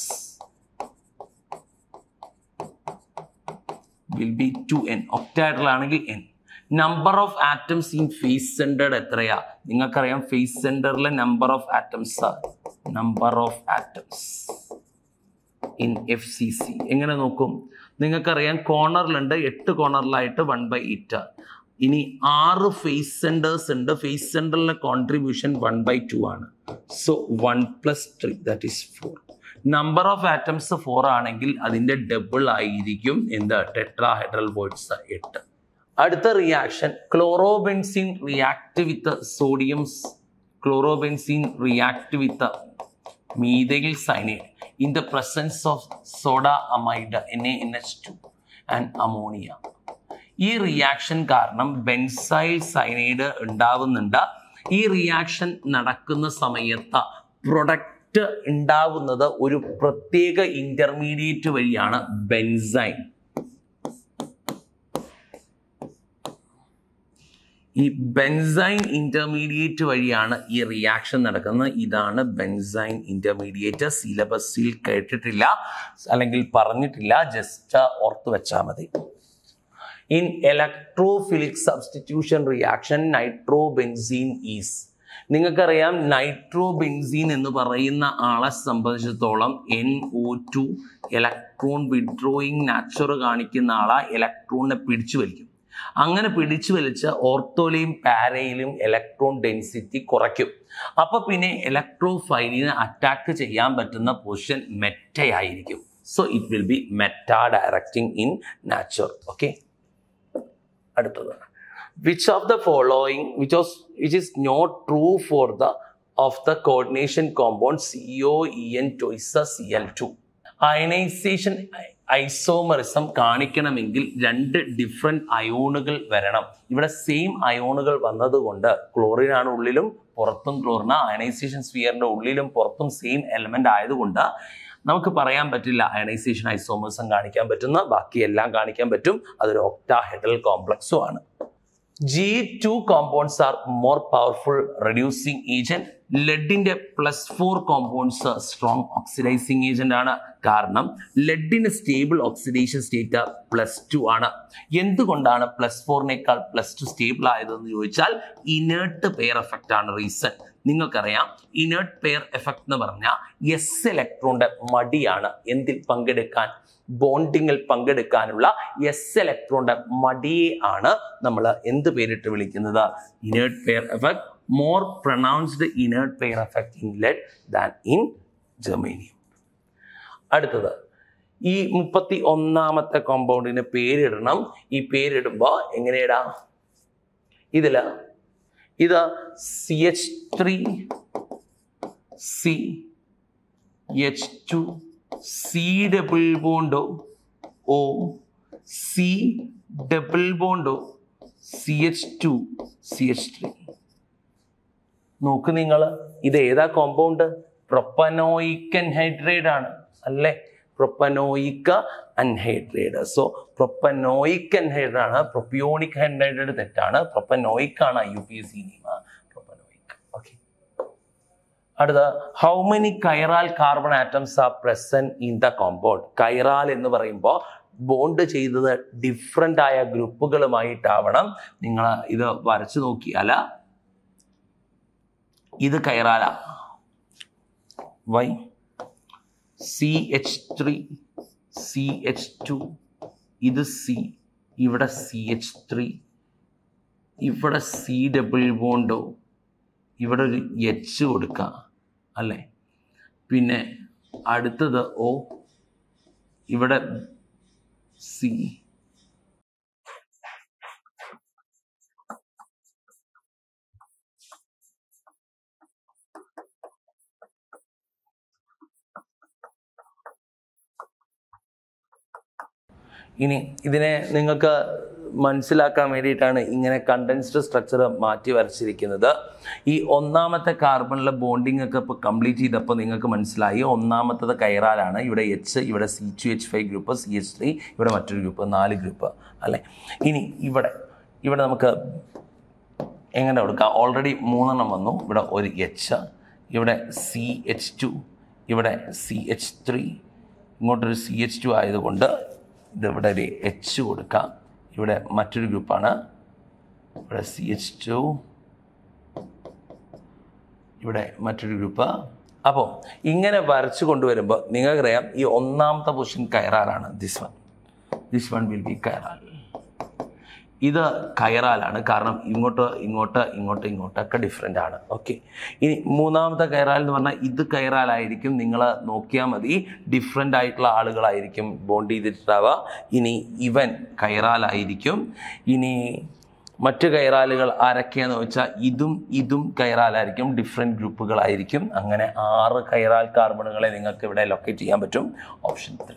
will be two n. octahedral ആണെങ്കിൽ n. Number of atoms in face centered എത്രയാ? നിങ്ങൾക്കറിയാം face സെന്ററിലെ number of atoms number of atoms in F C C എങ്ങനെ നോക്കും? നിങ്ങൾക്കറിയാം കോർണറിലുണ്ട്, എട്ട് കോർണറിലായിട്ട് one by eight. ഇനി ആറ് ഫേസ് സെന്റേഴ്സ് ഉണ്ട്. ഫേസ് സെന്ററിലെ കോൺട്രിബ്യൂഷൻ വൺ ബൈ ടു ആണ്. So one plus three that is four. Number of atoms four ആണെങ്കിൽ അതിന്റെ ഡബിൾ ആയിരിക്കും എന്ത്? ടെട്രാഹെഡ്രൽ വോയിഡ്സ് എട്ട്. അടുത്ത reaction chlorobenzene react with sodium chlorobenzene react with methyl cyanide in the presence of soda amide N A N H two and ammonia. ഈ reaction കാരണം benzyl cyanide ഉണ്ടാവുന്നുണ്ട്. ഈ റിയാക്ഷൻ നടക്കുന്ന സമയത്ത് പ്രൊഡക്റ്റ് ഉണ്ടാവുന്നത് ഒരു പ്രത്യേക ഇന്റർമീഡിയറ്റ് വഴിയാണ്, ബെൻസൈൻ. ഈ ബെൻസൈൻ ഇന്റർമീഡിയറ്റ് വഴിയാണ് ഈ റിയാക്ഷൻ നടക്കുന്നത്. ഇതാണ് ബെൻസൈൻ ഇന്റർമീഡിയറ്റ്. സിലബസിൽ കേട്ടിട്ടില്ല അല്ലെങ്കിൽ പറഞ്ഞിട്ടില്ല, ജസ്റ്റ് ഓർത്തു വെച്ചാൽ മതി. In electrophilic substitution reaction nitrobenzene is. നിങ്ങൾക്കറിയാം നൈട്രോബെൻസീൻ എന്ന് പറയുന്ന ആളെ സംബന്ധിച്ചിടത്തോളം N O two electron withdrawing nature കാണിക്കുന്ന ആളെ ഇലക്ട്രോണിനെ പിടിച്ചു വലിക്കും. അങ്ങനെ പിടിച്ചു വലിച്ച് ഓർത്തോയിലും പാരയിലും ഇലക്ട്രോൺ ഡെൻസിറ്റി കുറയ്ക്കും. അപ്പൊ പിന്നെ ഇലക്ട്രോഫൈലിനെ അറ്റാക്ക് ചെയ്യാൻ പറ്റുന്ന പൊസിഷൻ മെറ്റയായിരിക്കും. So it will be meta directing in nature. Okay. അടുത്തത് which of the following which was which is not true for the of the coordination compound C O E N twice C L two. Ionization isomerism കാണിക്കണമെങ്കിൽ രണ്ട് different അയോണുകൾ വരണം. ഇവിടെ same അയോണുകൾ വന്നതുകൊണ്ട് chlorine ആണ് ഉള്ളിലും പുറത്തും chlorine, ionisation സ്ഫിയറിന്റെ ഉള്ളിലും പുറത്തും സെയിം എലമെന്റ് ആയതുകൊണ്ട് നമുക്ക് പറയാൻ പറ്റില്ല അയണൈസേഷൻ ഐസോമറിസം കാണിക്കാൻ പറ്റുന്ന. ബാക്കിയെല്ലാം കാണിക്കാൻ പറ്റും. അതൊരു ഒക്ടാഹെഡ്രൽ കോംപ്ലക്സും ആണ്. G two compounds are more powerful reducing agent. ലെഡിന്റെ plus four compounds strong oxidizing agent ആണ്. കാരണം ലെഡിന് stable oxidation state plus two ആണ്. എന്തുകൊണ്ടാണ് പ്ലസ് ഫോറിനേക്കാൾ പ്ലസ് ടു സ്റ്റേബിൾ ആയതെന്ന് ചോദിച്ചാൽ ഇനേർട്ട് പെയർ എഫക്റ്റ് ആണ് റീസൺ. നിങ്ങൾക്കറിയാം ഇനേർട്ട് പെയർ എഫക്ട് എന്ന് പറഞ്ഞാൽ എസ് ഇലക്ട്രോണിന്റെ മടിയാണ് എന്തിൽ പങ്കെടുക്കാൻ, ബോണ്ടിങ്ങിൽ പങ്കെടുക്കാനുള്ള എസ് ഇലക്ട്രോണിന്റെ മടിയെ ആണ് നമ്മൾ എന്ത് പേരിട്ട് വിളിക്കുന്നത്? Inert pair effect more pronounced inert pair effect in lead than in germanium. അടുത്തത് ഈ മുപ്പത്തി ഒന്നാമത്തെ കോമ്പൗണ്ടിന് പേരിടണം. ഈ പേരിടുമ്പോൾ എങ്ങനെയിടാം? ഇതിൽ ഇത് C H three C H two C double bond O O C double bond O C H two C H three. നോക്ക് നിങ്ങൾ, ഇത് ഏതാ കോമ്പൗണ്ട്? പ്രൊപ്പനോയിക് അൻഹൈഡ്രൈഡ് ആണ് അല്ലേ? Propanoic anhydride. സോ പ്രൊപ്പനോയിക് അൻഹൈഡ്രൈഡ് ആണ്. പ്രൊപ്പിയോണിക് അൻഹൈഡ്രൈഡ് തെറ്റാണ്. പ്രൊപ്പനോയിക് ആണ് യു പി എസ് സി നിയമ. പ്രൊപ്പനോയിക്. ഓക്കെ. അടുത്ത, how many chiral carbon atoms are present in the compound? Chiral എന്ന് പറയുമ്പോൾ ബോണ്ട് ചെയ്തത് ഡിഫറെൻ്റ് ആയ ഗ്രൂപ്പുകളുമായിട്ടാവണം. നിങ്ങൾ ഇത് വരച്ചു നോക്കിയാൽ ഇത് കൈറാല. Why? C H three C H two, ഇത് സി, ഇവിടെ സി എച്ച് ത്രീ, ഇവിടെ സി ഡബിൾ ബോണ്ടോ, ഇവിടെ ഒരു എച്ച് കൊടുക്കാം അല്ലേ? പിന്നെ അടുത്തത് ഓ, ഇവിടെ സി. ഇനി ഇതിനെ നിങ്ങൾക്ക് മനസ്സിലാക്കാൻ വേണ്ടിയിട്ടാണ് ഇങ്ങനെ കണ്ടൻസ്ഡ് സ്ട്രക്ചർ മാറ്റി വരച്ചിരിക്കുന്നത്. ഈ ഒന്നാമത്തെ കാർബണിലെ ബോണ്ടിങ് ഒക്കെ ഇപ്പോൾ കംപ്ലീറ്റ് ചെയ്തപ്പോൾ നിങ്ങൾക്ക് മനസ്സിലായി ഒന്നാമത്തത് കൈറാലാണ്. ഇവിടെ എച്ച്, ഇവിടെ C two H five group, C H three, ഇവിടെ മറ്റൊരു ഗ്രൂപ്പ്, നാല് ഗ്രൂപ്പ് അല്ലേ? ഇനി ഇവിടെ ഇവിടെ നമുക്ക് എങ്ങനെ കൊടുക്കാം? ഓൾറെഡി മൂന്നെണ്ണം വന്നു. ഇവിടെ ഒരു എച്ച്, ഇവിടെ സി എച്ച് ടു, ഇവിടെ സി എച്ച് ത്രീ, ഇങ്ങോട്ടൊരു സി എച്ച് ടു ആയതുകൊണ്ട് ഇതിവിടെ ഒരു എച്ച് കൊടുക്കാം. ഇവിടെ മറ്റൊരു ഗ്രൂപ്പാണ്, ഇവിടെ സി എച്ച് ടു, ഇവിടെ മറ്റൊരു ഗ്രൂപ്പ്. അപ്പോൾ ഇങ്ങനെ വരച്ചു കൊണ്ടുവരുമ്പോൾ നിങ്ങൾക്കറിയാം ഈ ഒന്നാമത്തെ പൊസിഷൻ കൈറാലാണ്. This one this one will be chiral. ഇത് കൈറാലാണ്, കാരണം ഇങ്ങോട്ട് ഇങ്ങോട്ട് ഇങ്ങോട്ട് ഇങ്ങോട്ടൊക്കെ ഡിഫറെൻ്റ് ആണ്. ഓക്കെ. ഇനി മൂന്നാമത്തെ കൈറാൽ എന്ന് പറഞ്ഞാൽ ഇത് കൈറാലായിരിക്കും. നിങ്ങൾ നോക്കിയാൽ മതി, ഡിഫറെൻ്റ് ആയിട്ടുള്ള ആളുകളായിരിക്കും ബോണ്ട് ചെയ്തിട്ടുണ്ടാവുക. ഇനി ഇവൻ കൈറാലായിരിക്കും. ഇനി മറ്റു കൈറാലുകൾ ആരൊക്കെയാണെന്ന് വെച്ചാൽ ഇതും ഇതും കൈറാലായിരിക്കും, ഡിഫറെൻറ്റ് ഗ്രൂപ്പുകളായിരിക്കും. അങ്ങനെ ആറ് കൈറാൽ കാർബണുകളെ നിങ്ങൾക്ക് ഇവിടെ ലൊക്കേറ്റ് ചെയ്യാൻ പറ്റും. Option three.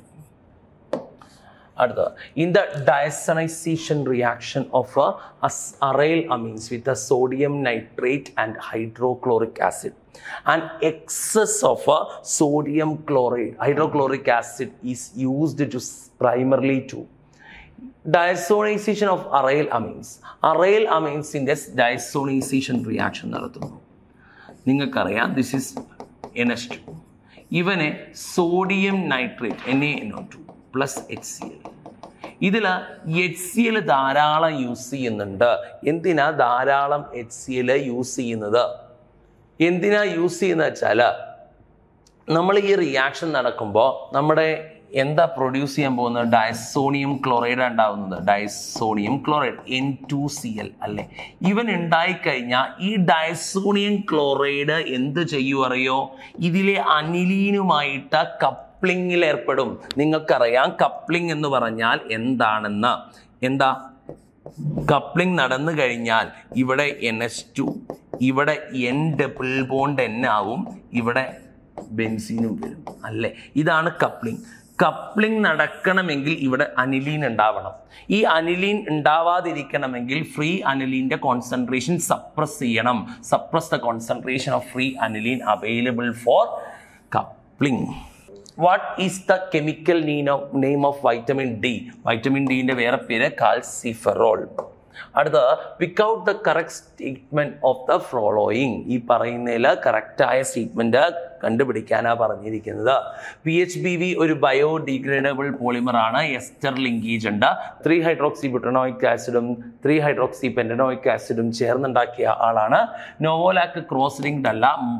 അടുത്തത്, in the diazonization reaction of a, a aryl amines with a sodium nitrate and hydrochloric acid, an excess of a sodium chloride hydrochloric acid is used to primarily to diazonization of aryl amines. aryl amines in this diazonization reaction നടത്തുന്നു. നിങ്ങൾക്കറിയാം this is N H two. ഇവനെ sodium nitrate N A N O two plus H C L. ഇതിൽ H C L ധാരാളം use ചെയ്യുന്നുണ്ട്. എന്തിനാ ധാരാളം H C L use ചെയ്യുന്നത്? എന്തിനാ യൂസ് ചെയ്യുന്നത് വെച്ചാൽ നമ്മൾ ഈ റിയാക്ഷൻ നടക്കുമ്പോൾ നമ്മുടെ എന്താ പ്രൊഡ്യൂസ് ചെയ്യാൻ പോകുന്നത്? ഡയസോണിയം ക്ലോറൈഡ് ഉണ്ടാവുന്നത്. Diazonium chloride N two C L അല്ലേ? ഇവൻ ഉണ്ടായിക്കഴിഞ്ഞാൽ ഈ ഡയസോണിയം ക്ലോറൈഡ് എന്ത് ചെയ്യും അറിയോ? ഇതിലെ അനിലീനുമായിട്ട് കപ്ലിങ്ങിൽ ഏർപ്പെടും. നിങ്ങൾക്കറിയാം കപ്ലിംഗ് എന്ന് പറഞ്ഞാൽ എന്താണെന്ന്. എന്താ കപ്ലിംഗ് നടന്നു കഴിഞ്ഞാൽ ഇവിടെ എൻ എച്ച് ടു, ഇവിടെ എൻ ഡബിൾ ബോണ്ട് എൻ ആവും, ഇവിടെ ബെൻസീനും വരും അല്ലേ? ഇതാണ് കപ്ലിംഗ്. കപ്ലിംഗ് നടക്കണമെങ്കിൽ ഇവിടെ അനിലീൻ ഉണ്ടാവണം. ഈ അനിലീൻ ഉണ്ടാവാതിരിക്കണമെങ്കിൽ ഫ്രീ അനിലീൻ്റെ കോൺസെൻട്രേഷൻ സപ്രസ് ചെയ്യണം. Suppress the concentration of free aniline available for coupling. What is the chemical name of vitamin D? Vitamin D ന്റെ വേറെ പേര് കാൽസിഫെറോൾ. അടുത്ത, pick out the correct statement of the following. ഈ പറയുന്നതിൽ കറക്റ്റായ statement കണ്ടുപിടിക്കാനാണ് പറഞ്ഞിരിക്കുന്നത്. പി എച്ച് ബി വി ഒരു ബയോഡിഗ്രേഡബിൾ പോളിമർ ആണ്. എസ്റ്റർ ലിങ്കേജ് ഉണ്ട്. ത്രീ ഹൈഡ്രോക്സി ബുട്ടനോയിക് ആസിഡും ത്രീ ഹൈഡ്രോക്സി പെൻറ്റനോയിക് ആസിഡും ചേർന്നുണ്ടാക്കിയ ആളാണ്. നോവോലാക്ക് ക്രോസ് ലിങ്ക്ഡ് അല്ല.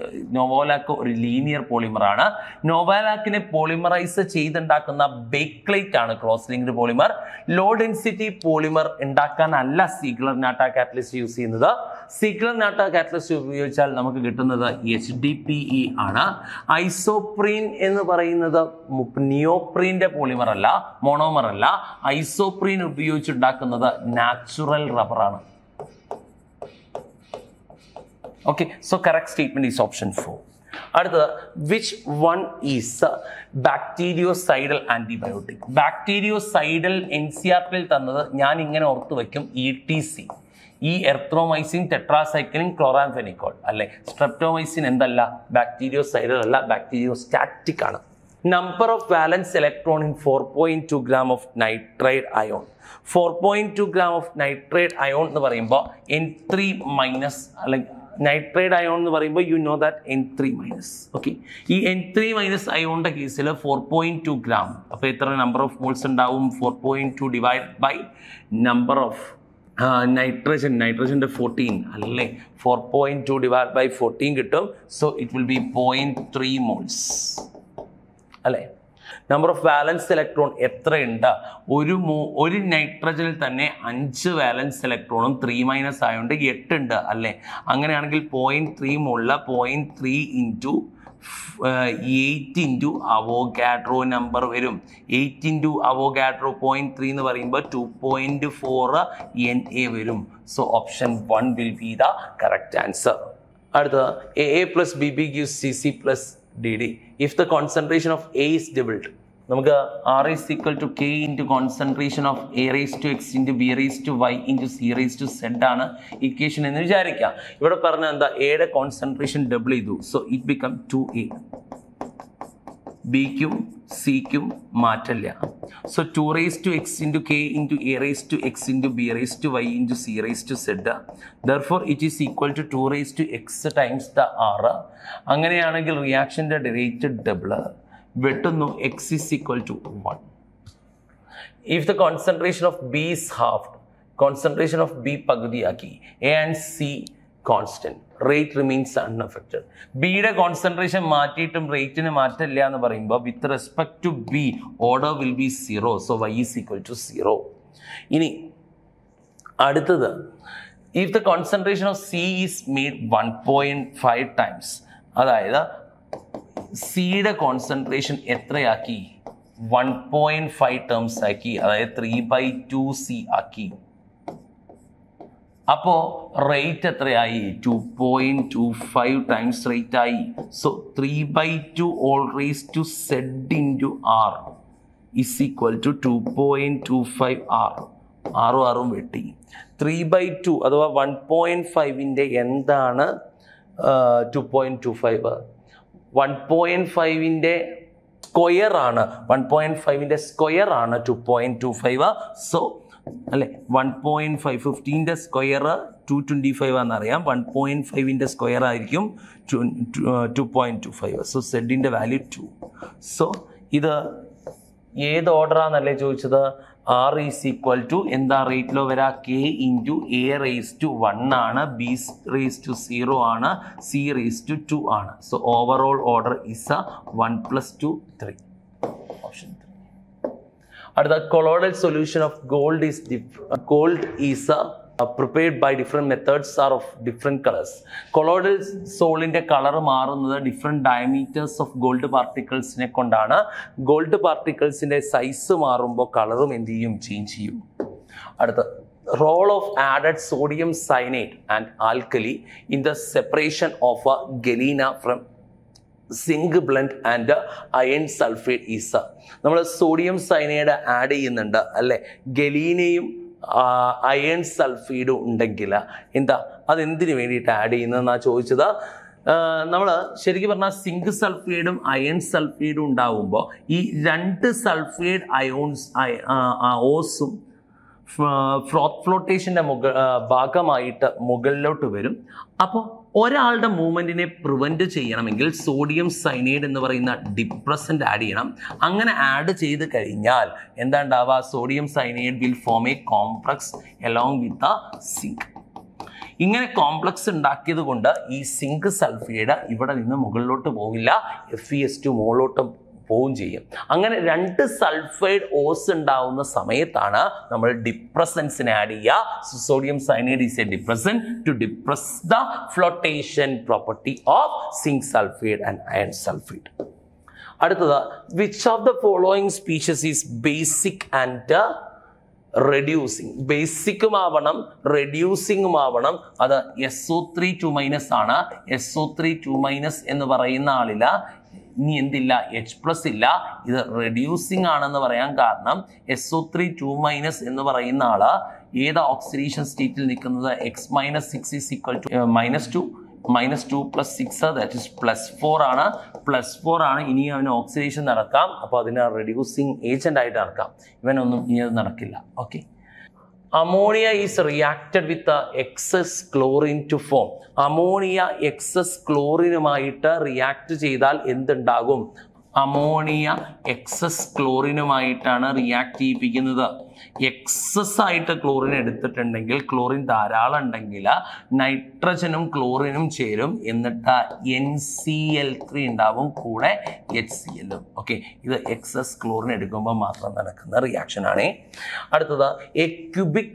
നോവോലാക്ക് ഒരു ലീനിയർ പോളിമർ ആണ്. നോവോലാക്കിനെ പോളിമറൈസ് ചെയ്തുണ്ടാക്കുന്ന ബേക്ക്ലൈറ്റ് ആണ് cross linked polymer. Low density polymer ഉണ്ടാക്കാനല്ല സീഗ്ലർ നാട്ട കാറ്റലിസ്റ്റ് യൂസ് ചെയ്യുന്നത്. സീഗ്ലർ നാട്ട കാറ്റലിസ്റ്റ് ഉപയോഗിച്ചാൽ നമുക്ക് കിട്ടുന്നത് എച്ച് ഡി പി ഇ ആണ്. ഐസോപ്രീൻ എന്ന് പറയുന്നത് നിയോപ്രീൻ്റെ പോളിമർ അല്ല, മോണോമർ അല്ല. ഐസോപ്രീൻ ഉപയോഗിച്ചുണ്ടാക്കുന്നത് നാച്ചുറൽ റബ്ബറാണ്. Okay, so correct statement is option four. അടുത്തത് which one is a bactericidal antibiotic? Bactericidal N C R T ൽ തന്നത് ഞാൻ ഇങ്ങനെ ഓർത്തു വയ്ക്കും E T C, ഈ എർത്രോമൈസിൻ ടെട്രാസൈക്ലിൻ ക്ലോറാംഫെനിക്കോൾ അല്ലെ. സ്ട്രെപ്റ്റോമൈസിൻ എന്തല്ല, ബാക്ടീരിയോസൈഡൽ അല്ല, ബാക്ടീരിയോസ്റ്റാറ്റിക് ആണ്. Number of valence electron in four point two gram of nitride ion. four point two gram of nitride ion എന്ന് പറയുമ്പോൾ N three minus like nitride ion എന്ന് പറയുമ്പോൾ you know that N three minus. Okay, ഈ N three minus അയോണിന്റെ കേസിൽ four point two gram. അപ്പോൾ എത്ര number of moles ഉണ്ടാവും? four point two divided by number of nitrogen, നൈട്രജൻ്റെ fourteen അല്ലേ, four point two divided by fourteen കിട്ടും. So it will be zero point three moles അല്ലേ. Number of valence electron എത്രയുണ്ട്? ഒരു മൂ ഒരു നൈട്രജനിൽ തന്നെ അഞ്ച് വാലൻസ് ഇലക്ട്രോണും ത്രീ മൈനസ് ആയതുകൊണ്ട് എട്ടുണ്ട് അല്ലേ. അങ്ങനെയാണെങ്കിൽ പോയിന്റ് ത്രീ മുള്ള point three into eight into Avogadro number വരും. Eight into Avogadro point three എന്ന് പറയുമ്പോൾ two point four N A വരും. So option one will be the correct answer. അടുത്തത് A A plus B B gives C C plus D D. If the concentration of A is doubled, നമുക്ക് R is equal to K into concentration of A raised to X into B raised to Y into C raised to Z ആണ് equation എന്ന് വിചാരിക്കാം. ഇവിടെ പറഞ്ഞ എന്താ, എയുടെ concentration double ചെയ്തു. So it become two A. ബിക്കും സിക്കും മാറ്റില്ല. So two raise to X into K into A raise to X into B raise to Y into C raise to Z. Therefore it is equal to two raise to X times the R. അങ്ങനെയാണെങ്കിൽ റിയാക്ഷൻ്റെ rate double വെട്ടുന്നു. X is equal to one. If the concentration of B is half, concentration of B പകുതിയാക്കി, A and C constant, rate remains unaffected. ബിയുടെ concentration മാറ്റിയിട്ടും റേറ്റിന് മാറ്റില്ല എന്ന് പറയുമ്പോൾ with respect to B order will be zero. So Y is equal to zero. ഇനി അടുത്തത്, if the concentration of C is made one point five times, അതായത് സിയുടെ കോൺസെൻട്രേഷൻ എത്രയാക്കി? വൺ പോയിന്റ് ഫൈവ് ടേംസ് ആക്കി, അതായത് ത്രീ ബൈ ടു സി ആക്കി. അപ്പോൾ rate എത്രയായി? Two point two five times rate ആയി. So three by two whole raise to Z into R is equal to two point two five R. ആറും ആറും വെട്ടി. Three by two അഥവാ one point ഫൈവിൻ്റെ എന്താണ് two point two five? One point ഫൈവിൻ്റെ square ആണ്. One point ഫൈവിൻ്റെ square ആണ് two point two five. So അല്ലെ, വൺ പോയിന്റ് ഫൈവ് ഫിഫ്റ്റീൻ്റെ സ്ക്വയർ ടു ട്വൻറ്റി ഫൈവ് ആണെന്നറിയാം. വൺ പോയിന്റ് ഫൈവിൻ്റെ സ്ക്വയർ ആയിരിക്കും two point two five. So സെഡിൻ്റെ വാല്യൂ ടു. സോ ഇത് ഏത് ഓർഡറാന്നല്ലേ ചോദിച്ചത്? ആർ ഈസ് ഈക്വൽ ടു എന്താ റേറ്റിലോ വരാ? K into A raise to one ആണ്, ബി റേസ് ടു സീറോ ആണ്, സി റേസ് ടു ടു ആണ്. So overall order is a one plus two three. Option three. അടുത്ത, colloidal solution of gold is gold is a prepared by different methods are of different colors. Colloidal സോളിന്റെ colour മാറുന്നത് different diameters of gold പാർട്ടിക്കിൾസിനെ കൊണ്ടാണ്. Gold പാർട്ടിക്കിൾസിന്റെ size മാറുമ്പോൾ കളറും എന്ത് ചെയ്യും? Change ചെയ്യും. അടുത്ത, role of added sodium cyanide and alkali in the separation of a galena from zinc blende and iron sulphate is. നമ്മൾ സോഡിയം സയനൈഡ് ആഡ് ചെയ്യുന്നുണ്ട് അല്ലേ, ഗലീനയും അയൺ സൾഫൈഡും ഉണ്ടെങ്കിൽ എന്താ അതെന്തിനു വേണ്ടിയിട്ട് ആഡ് ചെയ്യുന്നതെന്നാണ് ചോദിച്ചത്. നമ്മൾ ശരിക്കും പറഞ്ഞാൽ സിങ്ക് സൾഫൈഡും അയൺ സൾഫൈഡും ഉണ്ടാവുമ്പോൾ ഈ രണ്ട് സൾഫൈഡ് അയോൺസ് ഓസും ഫ്രോത്ത് ഫ്ലോട്ടേഷൻ്റെ മുക ഭാഗമായിട്ട് മുകളിലോട്ട് വരും. അപ്പോൾ ഒരാളുടെ മൂവ്മെൻറ്റിനെ പ്രിവെൻറ്റ് ചെയ്യണമെങ്കിൽ സോഡിയം സയനൈഡ് എന്ന് പറയുന്ന ഡിപ്രസൻ്റ് ആഡ് ചെയ്യണം. അങ്ങനെ ആഡ് ചെയ്ത് കഴിഞ്ഞാൽ എന്താ ഉണ്ടാവുക? Sodium cyanide will form a complex along with the zinc. ഇങ്ങനെ കോംപ്ലക്സ് ഉണ്ടാക്കിയത് കൊണ്ട് ഈ സിങ്ക് സൾഫൈഡ് ഇവിടെ നിന്ന് മുകളിലോട്ട് പോകില്ല, എഫ് ഇ എസ് ടു മുകളിലോട്ട് പോവുകയും ചെയ്യും. അങ്ങനെ രണ്ട് സൾഫൈഡ് ഓസ് ഉണ്ടാവുന്ന സമയത്താണ് നമ്മൾ ഡിപ്രസൻസിനെ ആഡ് ചെയ്യുക. Sodium cyanide is a depressant to depress the flotation property of zinc sulphide and iron sulphide. അടുത്തത്, which of the following species is basic and reducing? ബേസിക്കും ആവണം, റെഡ്യൂസിങ്ങും ആവണം. അത് S O three two minus ആണ്. S O three two minus എന്ന് പറയുന്ന ആളില്ല, ഇനി എന്തില്ല, എച്ച് പ്ലസ് ഇല്ല. ഇത് റെഡ്യൂസിങ് ആണെന്ന് പറയാൻ കാരണം S O three two minus എന്ന് പറയുന്ന ആള് ഏത് ഓക്സിഡേഷൻ സ്റ്റേറ്റിൽ നിൽക്കുന്നത്? X minus six is equal to minus two, minus two plus six, that is plus four ആണ്. പ്ലസ് ഫോർ ആണ്. ഇനി അവന് ഓക്സിഡേഷൻ നടക്കാം, അപ്പോൾ അതിന് റെഡ്യൂസിങ് ഏജന്റ് ആയിട്ട് നടക്കാം. ഇവനൊന്നും ഇനി അത് നടക്കില്ല. Okay. Ammonia is reacted with excess chlorine to form. Ammonia excess ക്ലോറിനുമായിട്ട് റിയാക്ട് ചെയ്താൽ എന്തുണ്ടാകും? അമോണിയ എക്സസ് ക്ലോറിനുമായിട്ടാണ് റിയാക്ട് ചെയ്യിപ്പിക്കുന്നത്. എക്സസ് ആയിട്ട് ക്ലോറിൻ എടുത്തിട്ടുണ്ടെങ്കിൽ, ക്ലോറിൻ ധാരാളം ഉണ്ടെങ്കിൽ നൈട്രജനും ക്ലോറിനും ചേരും, എന്നിട്ട് എൻ സി എൽ ത്രീ ഉണ്ടാവും, കൂടെ എച്ച് സി എല്ലും. ഓക്കെ, ഇത് എക്സസ് ക്ലോറിൻ എടുക്കുമ്പോൾ മാത്രം നടക്കുന്ന റിയാക്ഷൻ ആണ്. അടുത്തത്, a cubic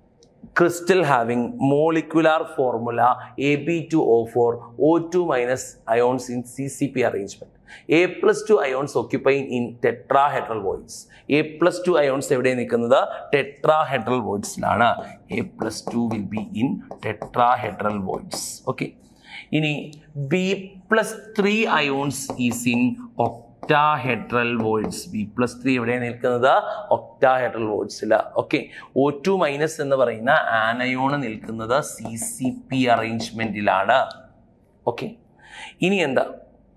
crystal having molecular formula A b two O four O two minus ions in C C p arrangement. A plus two ions occupying in tetrahedral voids. A plus two ions എവിടെ നിൽക്കുന്നത്? tetrahedral voids ലാണ്. A plus two will be in tetrahedral voids. Okay. ഇനി B plus three ions is in octahedral voids. B plus three എവിടെ നിൽക്കുന്നത്? octahedral voids ല. Okay. O two minus എന്ന് പറയുന്ന anion നിൽക്കുന്നത് സി സി പി അറേഞ്ച്മെന്റിലാണ്. Okay. ഇനി എന്താ?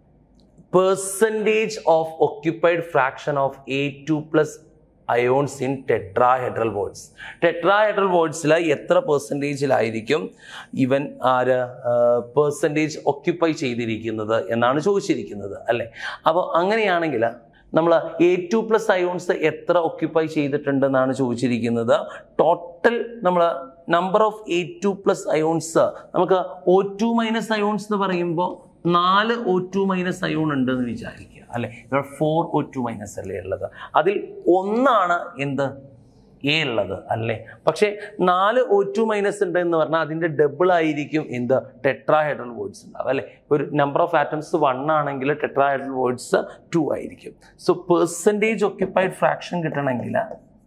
Percentage of occupied fraction of A two plus ions in tetrahedral voids. Tetrahedral voids ല എത്ര പെർസെൻറ്റേജിലായിരിക്കും ഇവൻ ആര് പെർസെൻറ്റേജ് ഒക്യുപ്പൈ ചെയ്തിരിക്കുന്നത് എന്നാണ് ചോദിച്ചിരിക്കുന്നത്, അല്ലേ? അപ്പോൾ അങ്ങനെയാണെങ്കിൽ നമ്മൾ എ ടു പ്ലസ് അയോൺസ് എത്ര ഒക്യുപ്പൈ ചെയ്തിട്ടുണ്ടെന്നാണ് ചോദിച്ചിരിക്കുന്നത്. ടോട്ടൽ നമ്മൾ number of A two plus ions, നമുക്ക് ഒ ടു മൈനസ് അയോൺസ് എന്ന് പറയുമ്പോൾ നാല് ഒ ടു മൈനസ് അയോൺ ഉണ്ടെന്ന് വിചാരിക്കുക, അല്ലെ? ഇവിടെ ഫോർ ഒ ടു മൈനസ് അല്ലേ ഉള്ളത്. അതിൽ ഒന്നാണ് എന്ത്? എ ഉള്ളത്, അല്ലേ? പക്ഷേ നാല് ഒ ടു മൈനസ് ഉണ്ട് എന്ന് പറഞ്ഞാൽ അതിൻ്റെ ഡബിൾ ആയിരിക്കും എന്ത്? ടെട്രാഹെഡ്രൽ വോയിഡ്സ് ഉണ്ടാവും, അല്ലേ? ഒരു നമ്പർ ഓഫ് ആറ്റംസ് വൺ ആണെങ്കിൽ ടെട്രാഹെഡ്രൽ വോയിഡ്സ് ടു ആയിരിക്കും. സോ പെർസെൻറ്റേജ് ഒക്യുപ്പൈഡ് ഫ്രാക്ഷൻ കിട്ടണമെങ്കിൽ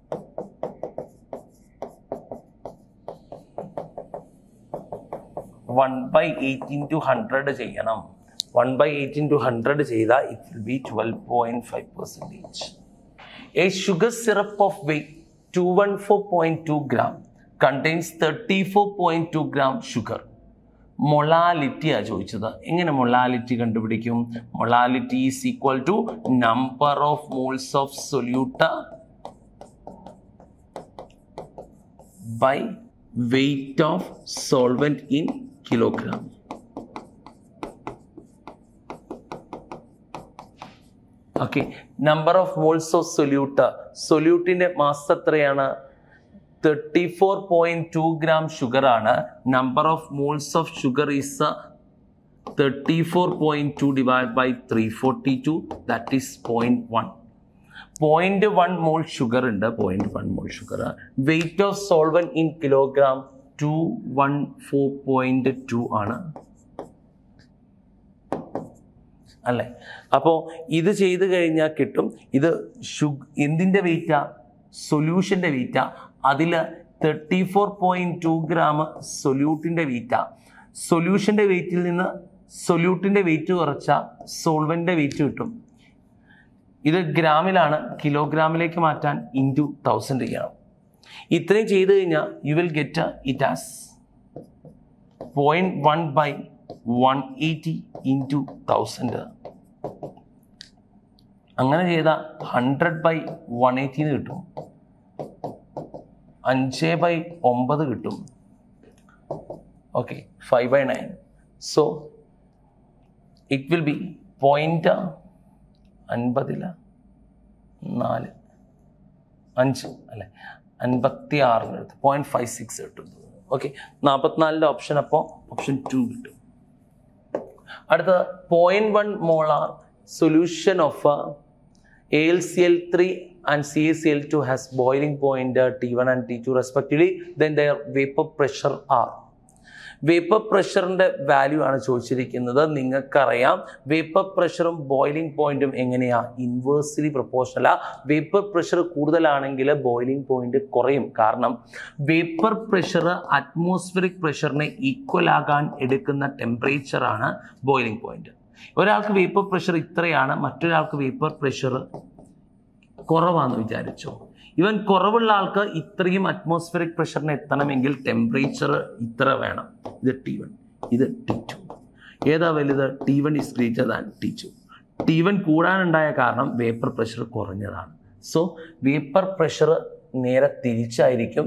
one by eight into hundred ചെയ്യണം. One by eight into hundred ചെയ്താൽ it will be twelve point five percentage. A sugar syrup of weight two one four point two gram contains thirty four point two gram sugar. മൊളാലിറ്റിയാണ് ചോദിച്ചത്. എങ്ങനെ molality കണ്ടുപിടിക്കും? Molality is equal to number of moles of solute by weight of solvent in kilogram. Okay, number of moles of solute. Solute mass എത്രയാണ്? Thirty four point two gram sugar ആണ്. Number of moles of sugar is thirty four point two divided by three forty two, that is zero point one. Point one mole sugar ഉണ്ട്. Point one mole sugar. Weight of solvent in kilogram two one four point two ആണ്, അല്ലേ? അപ്പോൾ ഇത് ചെയ്ത് കഴിഞ്ഞാൽ കിട്ടും. ഇത് ഷു എന്തിൻ്റെ വെയിറ്റാ? സൊല്യൂഷൻ്റെ വെയിറ്റാ. അതിൽ thirty four point two gram സൊല്യൂട്ടിൻ്റെ വെയിറ്റാ. സൊല്യൂഷൻ്റെ വെയിറ്റിൽ നിന്ന് സൊല്യൂട്ടിൻ്റെ വെയിറ്റ് കുറച്ചാൽ സോൾവൻ്റെ വെയിറ്റ് കിട്ടും. ഇത് ഗ്രാമിലാണ്, കിലോഗ്രാമിലേക്ക് മാറ്റാൻ ഇൻറ്റു തൗസൻഡ് ചെയ്യണം. ഇത്രയും ചെയ്ത് കഴിഞ്ഞാൽ you will get it as point one by one eighty into thousand. അങ്ങനെ ചെയ്താൽ ഹൺഡ്രഡ് ബൈ വൺ എയ്റ്റീന്ന് കിട്ടും. അഞ്ച് ബൈ ഒമ്പത് കിട്ടും. Okay, five by nine. So it will be point അൻപതില നാല് അഞ്ച് അല്ലെ അൻപത്തി ആറിനടുത്ത് പോയിന്റ് ഫൈവ് സിക്സ് കിട്ടും. ഓക്കെ, നാൽപ്പത്തിനാലിൻ്റെ ഓപ്ഷൻ അപ്പോൾ ഓപ്ഷൻ ടു കിട്ടും. അടുത്തത് point one molar solution of A L C L three and C a C L two has boiling point uh, T one and T two respectively, then their vapor pressure are. Vapour പ്രഷറിൻ്റെ value ആണ് ചോദിച്ചിരിക്കുന്നത്. നിങ്ങൾക്കറിയാം vapour പ്രഷറും boiling പോയിന്റും എങ്ങനെയാണ്, inversely പ്രൊപ്പോർഷണലാ. Vapour pressure കൂടുതലാണെങ്കിൽ boiling point കുറയും. കാരണം വേപ്പർ പ്രഷർ അറ്റ്മോസ്ഫിയറിക് പ്രഷറിനെ ഈക്വൽ ആകാൻ എടുക്കുന്ന ടെമ്പറേച്ചറാണ് ബോയിലിംഗ് പോയിന്റ്. ഒരാൾക്ക് വേപ്പർ പ്രഷർ ഇത്രയാണ്, മറ്റൊരാൾക്ക് വേപ്പർ പ്രഷർ കുറവാണെന്ന് വിചാരിച്ചോ. ഇവൻ കുറവുള്ള ആൾക്ക് ഇത്രയും അറ്റ്മോസ്ഫിയറിക് പ്രഷറിന് എത്തണമെങ്കിൽ ടെമ്പറേച്ചർ ഇത്ര വേണം. ഇത് ടി വൺ, ഇത് ടി ടു. ഏതാ വലുത്? T one is greater than T two. T one കൂടാനുണ്ടായ കാരണം വേപ്പർ പ്രഷർ കുറഞ്ഞതാണ്. സോ വേപ്പർ പ്രഷർ നേരെ തിരിച്ചായിരിക്കും.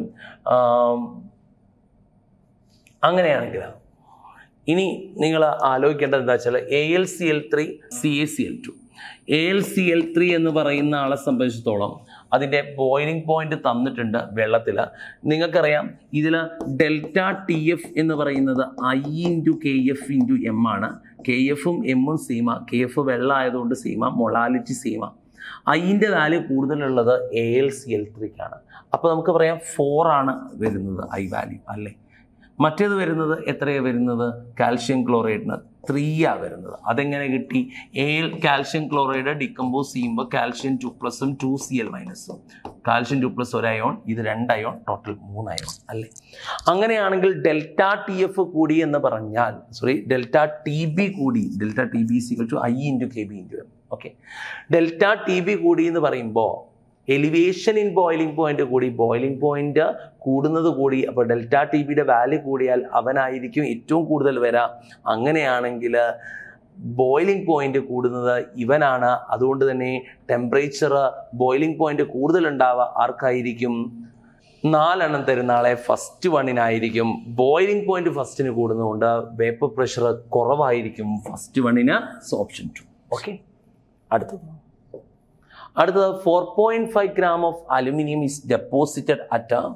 അങ്ങനെയാണെങ്കിൽ ഇനി നിങ്ങൾ ആലോചിക്കേണ്ടത് എന്താ വെച്ചാൽ A L C L three C A C L two. A L C L three എന്ന് പറയുന്ന ആളെ സംബന്ധിച്ചിടത്തോളം അതിൻ്റെ ബോയിലിംഗ് പോയിന്റ് തന്നിട്ടുണ്ട് വെള്ളത്തിൽ. നിങ്ങൾക്കറിയാം ഇതിൽ ഡെൽറ്റ ടി എഫ് എന്ന് പറയുന്നത് I into K F into M ആണ്. കെ എഫും എമ്മും സീമ. കെ എഫ് വെള്ളം ആയതുകൊണ്ട് സീമ, മൊളാലിറ്റി സീമ. ഐൻ്റെ വാല്യൂ കൂടുതലുള്ളത് എ എൽ സി എൽ ത്രീക്കാണ്. അപ്പോൾ നമുക്ക് പറയാം ഫോർ ആണ് വരുന്നത് ഐ വാല്യൂ അല്ലേ. മറ്റേത് വരുന്നത് എത്രയാണ് വരുന്നത്? കാൽഷ്യം ക്ലോറൈഡിന് ത്രീയാണ് വരുന്നത്. അതെങ്ങനെ കിട്ടി? എ കാൽഷ്യം ക്ലോറൈഡ് ഡിക്കമ്പോസ് ചെയ്യുമ്പോൾ കാൽഷ്യം ടു പ്ലസും ടു സി എൽ മൈനസും. കാൽഷ്യം ടു പ്ലസ് ഒരു അയോൺ, ഇത് രണ്ട് അയോൺ, ടോട്ടൽ മൂന്ന് അയോൺ അല്ലേ. അങ്ങനെയാണെങ്കിൽ ഡെൽറ്റ ടി എഫ് കൂടി എന്ന് പറഞ്ഞാൽ, സോറി ഡെൽറ്റ ടി ബി കൂടി, delta T B equal to I into K B into M. Okay, delta T B കൂടി എന്ന് പറയുമ്പോൾ എലിവേഷൻ ഇൻ ബോയിലിംഗ് പോയിന്റ് കൂടി, ബോയിലിംഗ് പോയിന്റ് കൂടുന്നത് കൂടി. അപ്പോൾ ഡെൽറ്റ ടി ബിയുടെ വാല്യൂ കൂടിയാൽ അവനായിരിക്കും ഏറ്റവും കൂടുതൽ വരാം. അങ്ങനെയാണെങ്കിൽ ബോയിലിംഗ് പോയിന്റ് കൂടുന്നത് ഇവനാണ്. അതുകൊണ്ട് തന്നെ ടെമ്പറേച്ചർ ബോയിലിംഗ് പോയിന്റ് കൂടുതൽ ഉണ്ടാവുക ആർക്കായിരിക്കും? നാലെണ്ണം തരുന്ന ആളെ ഫസ്റ്റ് വണ്ണിനായിരിക്കും. ബോയിലിംഗ് പോയിന്റ് ഫസ്റ്റിന് കൂടുന്നതുകൊണ്ട് വേപ്പർ പ്രഷർ കുറവായിരിക്കും ഫസ്റ്റ് വണ്ണിന്. So option two. ഓക്കെ, അടുത്തത് അടുത്തത് four point five gram of aluminium is deposited at a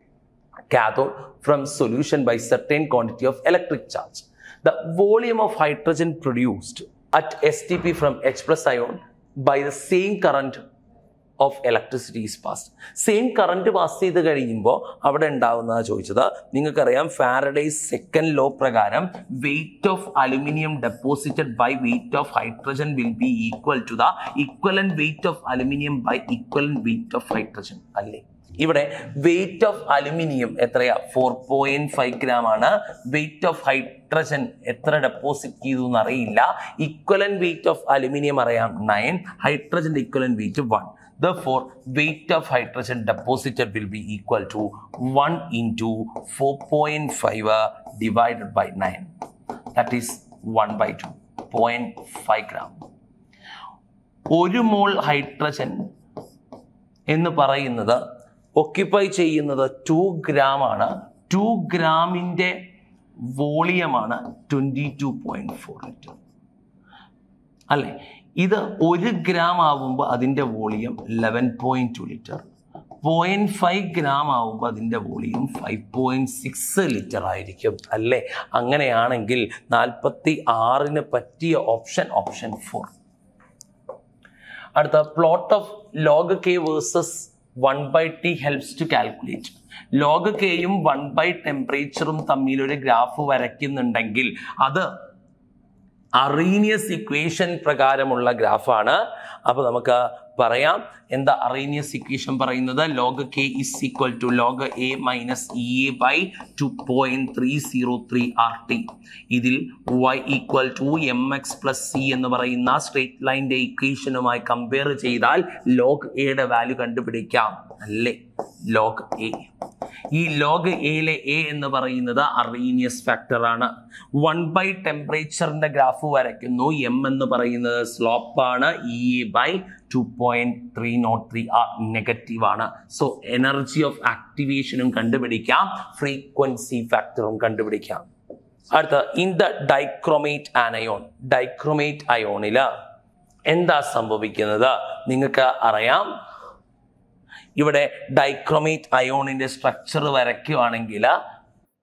cathode from solution by certain quantity of electric charge. The volume of hydrogen produced at S T P from H plus ion by the same current of electricity is passed. Same current pass ചെയ്ത് കഴിയുമ്പോൾ അവിടെ ഉണ്ടാവുന്നതാണ് ചോദിച്ചത്. നിങ്ങൾക്കറിയാം Faraday's second law പ്രകാരം weight of aluminium deposited by weight of hydrogen will be equal to the equivalent weight of aluminium by equivalent weight of hydrogen അല്ലേ. ഇവിടെ weight of aluminium എത്രയാ? ഫോർ പോയിന്റ് ഫൈവ് ഗ്രാം ആണ്. Weight of hydrogen എത്ര deposit ചെയ്തു എന്ന് അറിയില്ല. Equivalent weight of aluminium അറിയാം nine, ഹൈഡ്രജന്റെ equivalent weight one. Therefore, weight of hydrogen deposited will be equal to one into four point five uh, divided by nine. That is one by two, zero point five gram. ഒരു മോൾ hydrogen എന്ന് പറയുന്നത് occupy ചെയ്യുന്നത് two gram ആണ്. Two ഗ്രാമിൻ്റെ വോളിയമാണ് twenty two point four litre അല്ലേ. ഇത് ഒരു ഗ്രാം ആവുമ്പോൾ അതിൻ്റെ volume eleven point two litre. Point five gram ആവുമ്പോൾ അതിൻ്റെ volume five point six litre ആയിരിക്കും അല്ലേ. അങ്ങനെയാണെങ്കിൽ നാൽപ്പത്തി ആറിന് പറ്റിയ ഓപ്ഷൻ ഓപ്ഷൻ ഫോർ. അടുത്ത plot of log K versus one by T helps to calculate. Log കെയും വൺ ബൈ ടെമ്പറേച്ചറും തമ്മിലൊരു ഗ്രാഫ് വരയ്ക്കുന്നുണ്ടെങ്കിൽ അത് അറീനിയസ് ഇക്വേഷൻ പ്രകാരമുള്ള ഗ്രാഫാണ്. അപ്പോൾ നമുക്ക് പറയാം എന്താ അറീനിയസ് ഇക്വേഷൻ പറയുന്നത്? Log K is equal to log A minus E A by two point three zero three R T. ഇതിൽ Y equal to M X plus C എന്ന് പറയുന്ന സ്ട്രേറ്റ് ലൈൻ്റെ ഇക്വേഷനുമായി കമ്പയർ ചെയ്താൽ ലോഗ് എയുടെ വാല്യൂ കണ്ടുപിടിക്കാം അല്ലേ. ലോഗ് എ, ഈ ലോഗ് എയിലെ എ എന്ന് പറയുന്നത് അറീനിയസ് ഫാക്ടർ ആണ്. വൺ ബൈ ടെമ്പറേച്ചറിന്റെ ഗ്രാഫ് വരയ്ക്കുന്നു. എം എന്ന് പറയുന്നത് സ്ലോപ്പാണ്. E A by two point three nought three R negative ആണ്. സോ എനർജി ഓഫ് ആക്ടിവേഷനും കണ്ടുപിടിക്കാം, ഫ്രീക്വൻസി ഫാക്ടറും കണ്ടുപിടിക്കാം. അടുത്ത in the dichromate anion. Dichromate അയോണില് എന്താ സംഭവിക്കുന്നത് നിങ്ങൾക്ക് അറിയാം. ഇവിടെ ഡൈക്രോമേറ്റ് അയോണിന്റെ സ്ട്രക്ചർ വരയ്ക്കുകയാണെങ്കിൽ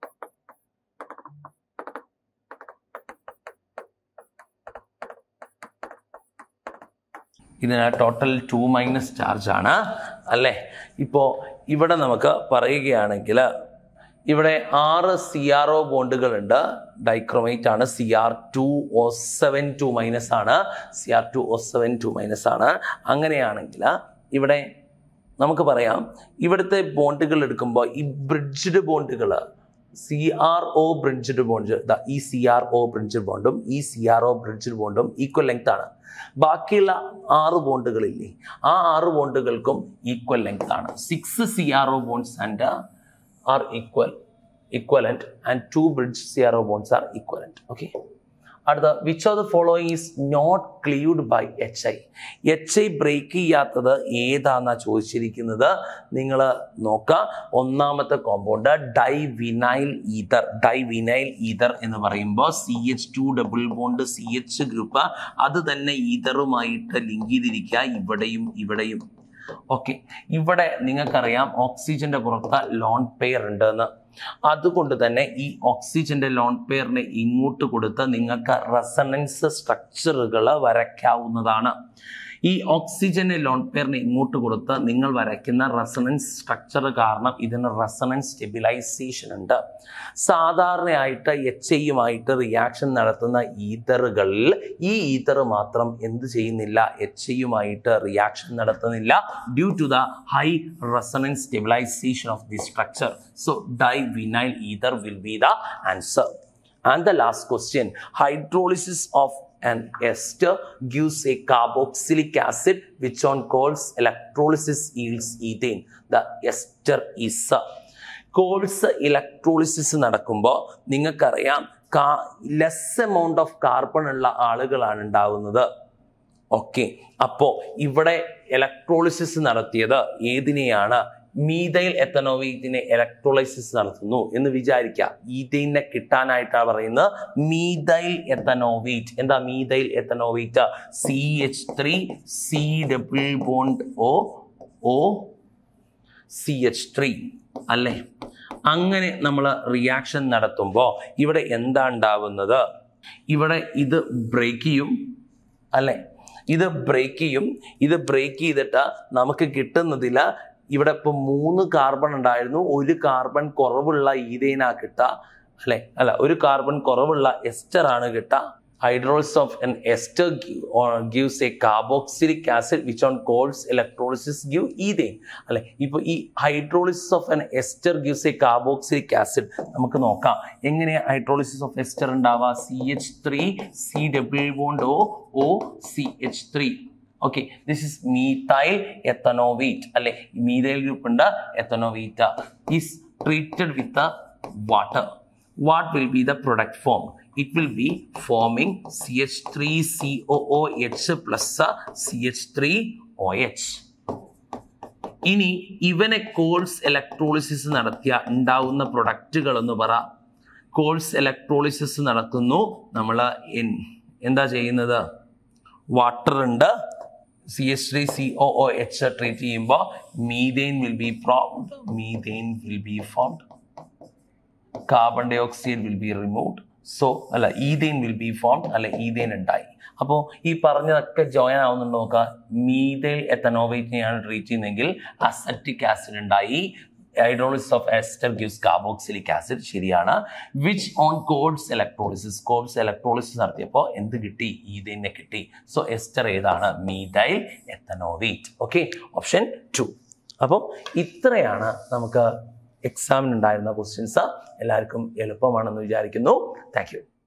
ഇതിന് ടോട്ടൽ ടു മൈനസ് ചാർജ് ആണ് അല്ലേ. ഇപ്പോൾ ഇവിടെ നമുക്ക് പറയുകയാണെങ്കിൽ ഇവിടെ ആറ് സി ആർ ഒ ബോണ്ടുകളുണ്ട്. ഡൈക്രോമേറ്റ് ആണ്. C R two O seven two minus ആണ്. C R two O seven two minus ആണ്. അങ്ങനെയാണെങ്കിൽ ഇവിടെ നമുക്ക് പറയാം ഇവിടുത്തെ ബോണ്ടുകൾ എടുക്കുമ്പോൾ ഈ ബ്രിഡ്ജ്ഡ് ബോണ്ടുകൾ C R O bridged bond ഈ സി ആർ ഒ ബ്രിഡ്ജ്ഡ് ബോണ്ടും ഈ സി ആർ ഒ ബ്രിഡ്ജ്ഡ് ബോണ്ടും ഈക്വൽ ലെങ്ത് ആണ്. ബാക്കിയുള്ള ആറ് ബോണ്ടുകളില്ലേ, ആ ആറ് ബോണ്ടുകൾക്കും ഈക്വൽ ലെങ്ത് ആണ്. Six C R O bonds and are equal equivalent and two bridge C R O bonds are equivalent. Okay, അടുത്ത which of the following is not cleaved by H I? H I break ചെയ്യാത്തത് ഏതാന്നാ ചോദിച്ചിരിക്കുന്നത്. നിങ്ങൾ നോക്കുക, ഒന്നാമത്തെ compound divinyl ether. Divinyl ether എന്ന് പറയുമ്പോൾ C H two double bond C H group അത് തന്നെ ഈതറുമായിട്ട് ലിങ്ക് ചെയ്തിരിക്കുക ഇവിടെയും ഇവിടെയും. ഓക്കെ, ഇവിടെ നിങ്ങൾക്കറിയാം ഓക്സിജന്റെ പുറത്ത് ലോൺ പെയർ ഉണ്ടെന്ന്. അതുകൊണ്ട് തന്നെ ഈ ഓക്സിജന്റെ ലോൺ പെയറിനെ ഇങ്ങോട്ട് കൊടുത്ത് നിങ്ങൾക്ക് റെസണൻസ് സ്ട്രക്ചറുകൾ വരയ്ക്കാവുന്നതാണ്. ഈ ഓക്സിജന്റെ ലോൺ പെയറിനെ ഇങ്ങോട്ട് കൊടുത്ത് നിങ്ങൾ വരയ്ക്കുന്ന റെസണൻസ് സ്ട്രക്ചർ കാരണം ഇതിന് റെസണൻസ് സ്റ്റെബിലൈസേഷൻ ഉണ്ട്. സാധാരണയായിട്ട് എച്ച് ഐയുമായിട്ട് റിയാക്ഷൻ നടത്തുന്ന ഈതറുകളിൽ ഈ ഈതർ മാത്രം എന്ത് ചെയ്യുന്നില്ല, എച്ച് ഐയുമായിട്ട് റിയാക്ഷൻ നടത്തുന്നില്ല due to the high resonance stabilization of the structure. So divinyl ether will be the answer. And the last question, hydrolysis of an ester gives a carboxylic acid which on Coles electrolysis yields ethane. The ester is Kolbe's electrolysis നടക്കുമ്പോൾ നിങ്ങൾക്കറിയാം less amount of carbon ഉള്ള ആളുകളാണ് ഉണ്ടാവുന്നത്. Okay, അപ്പോൾ ഇവിടെ electrolysis നടത്തിയത് ഏതിനെയാണ്? Methyl എത്തനോവേറ്റിനെ ഇലക്ട്രോളൈസിസ് നടത്തുന്നു എന്ന് വിചാരിക്കുക. ഈഥൈനെ കിട്ടാനായിട്ടാണ് പറയുന്നത് മീഥൈൽ എത്തനോവേറ്റ്. എന്താ methyl ethanoate? C H three C double bond O O C H three അല്ലേ. അങ്ങനെ നമ്മൾ റിയാക്ഷൻ നടത്തുമ്പോൾ ഇവിടെ എന്താ ഉണ്ടാവുന്നത്? ഇവിടെ ഇത് ബ്രേക്ക് ചെയ്യും അല്ലേ, ഇത് ബ്രേക്ക് ചെയ്യും. ഇത് ബ്രേക്ക് ചെയ്തിട്ട് നമുക്ക് കിട്ടുന്നതില്ല. ഇവിടെ ഇപ്പം മൂന്ന് കാർബൺ ഉണ്ടായിരുന്നു, ഒരു കാർബൺ കുറവുള്ള ഈഥൈനാ കിട്ടുക അല്ലെ, അല്ല ഒരു കാർബൺ കുറവുള്ള എസ്റ്റർ ആണ് കിട്ടുക. hydrolysis of an ester give, or gives a carboxylic acid which on Coles electrolysis give ethane അല്ലെ. ഇപ്പോൾ ഈ hydrolysis of an ester gives a carboxylic acid നമുക്ക് നോക്കാം എങ്ങനെയാ hydrolysis of ester ഉണ്ടാവുക. C H three C double bond O O C H three. Okay, this is methyl ethanovate അല്ലെ. methyl group ഉണ്ട്, ethanovate is treated with the water. What will be the product form? It will be forming C H three C O O H plus C H three O H. ഇനി ഇവനെ calls electrolysis നടത്തിയ ഉണ്ടാവുന്ന പ്രൊഡക്റ്റുകൾ എന്ന് പറ. Calls electrolysis നടത്തുന്നു, നമ്മൾ എന്താ ചെയ്യുന്നത്? വാട്ടർ ഉണ്ട്, C H three C O O H treat ചെയ്യുമ്പോൾ methane will be formed. Methane will be formed. Carbon dioxide will be removed. So അല്ല ഈഥെയിൻ വിൽ ബി ഫോംഡ് അല്ല ഈഥെയിൻ ഉണ്ടായി. അപ്പോൾ ഈ പറഞ്ഞതൊക്കെ ജോയിൻ ആവുന്നുണ്ട് നോക്കുക. മീഥൈൽ എത്തനോവേറ്റിനെയാണ് ട്രീറ്റ് ചെയ്യുന്നതെങ്കിൽ അസറ്റിക് ആസിഡ് ഉണ്ടായി. hydrolysis of ester gives carboxylic acid ശരിയാണ്. which on Coles electrolysis Coles electrolysis നടത്തിയപ്പോൾ എന്ത് കിട്ടി? ഈഥെയിനെ കിട്ടി. സോ എസ്റ്റർ ഏതാണ്? Methyl ethanoate. Okay, option two. അപ്പം ഇത്രയാണ് നമുക്ക് എക്സാമിന് ഉണ്ടായിരുന്ന ക്വസ്റ്റ്യൻസ്. എല്ലാവർക്കും എളുപ്പമാണെന്ന് വിചാരിക്കുന്നു. Thank U.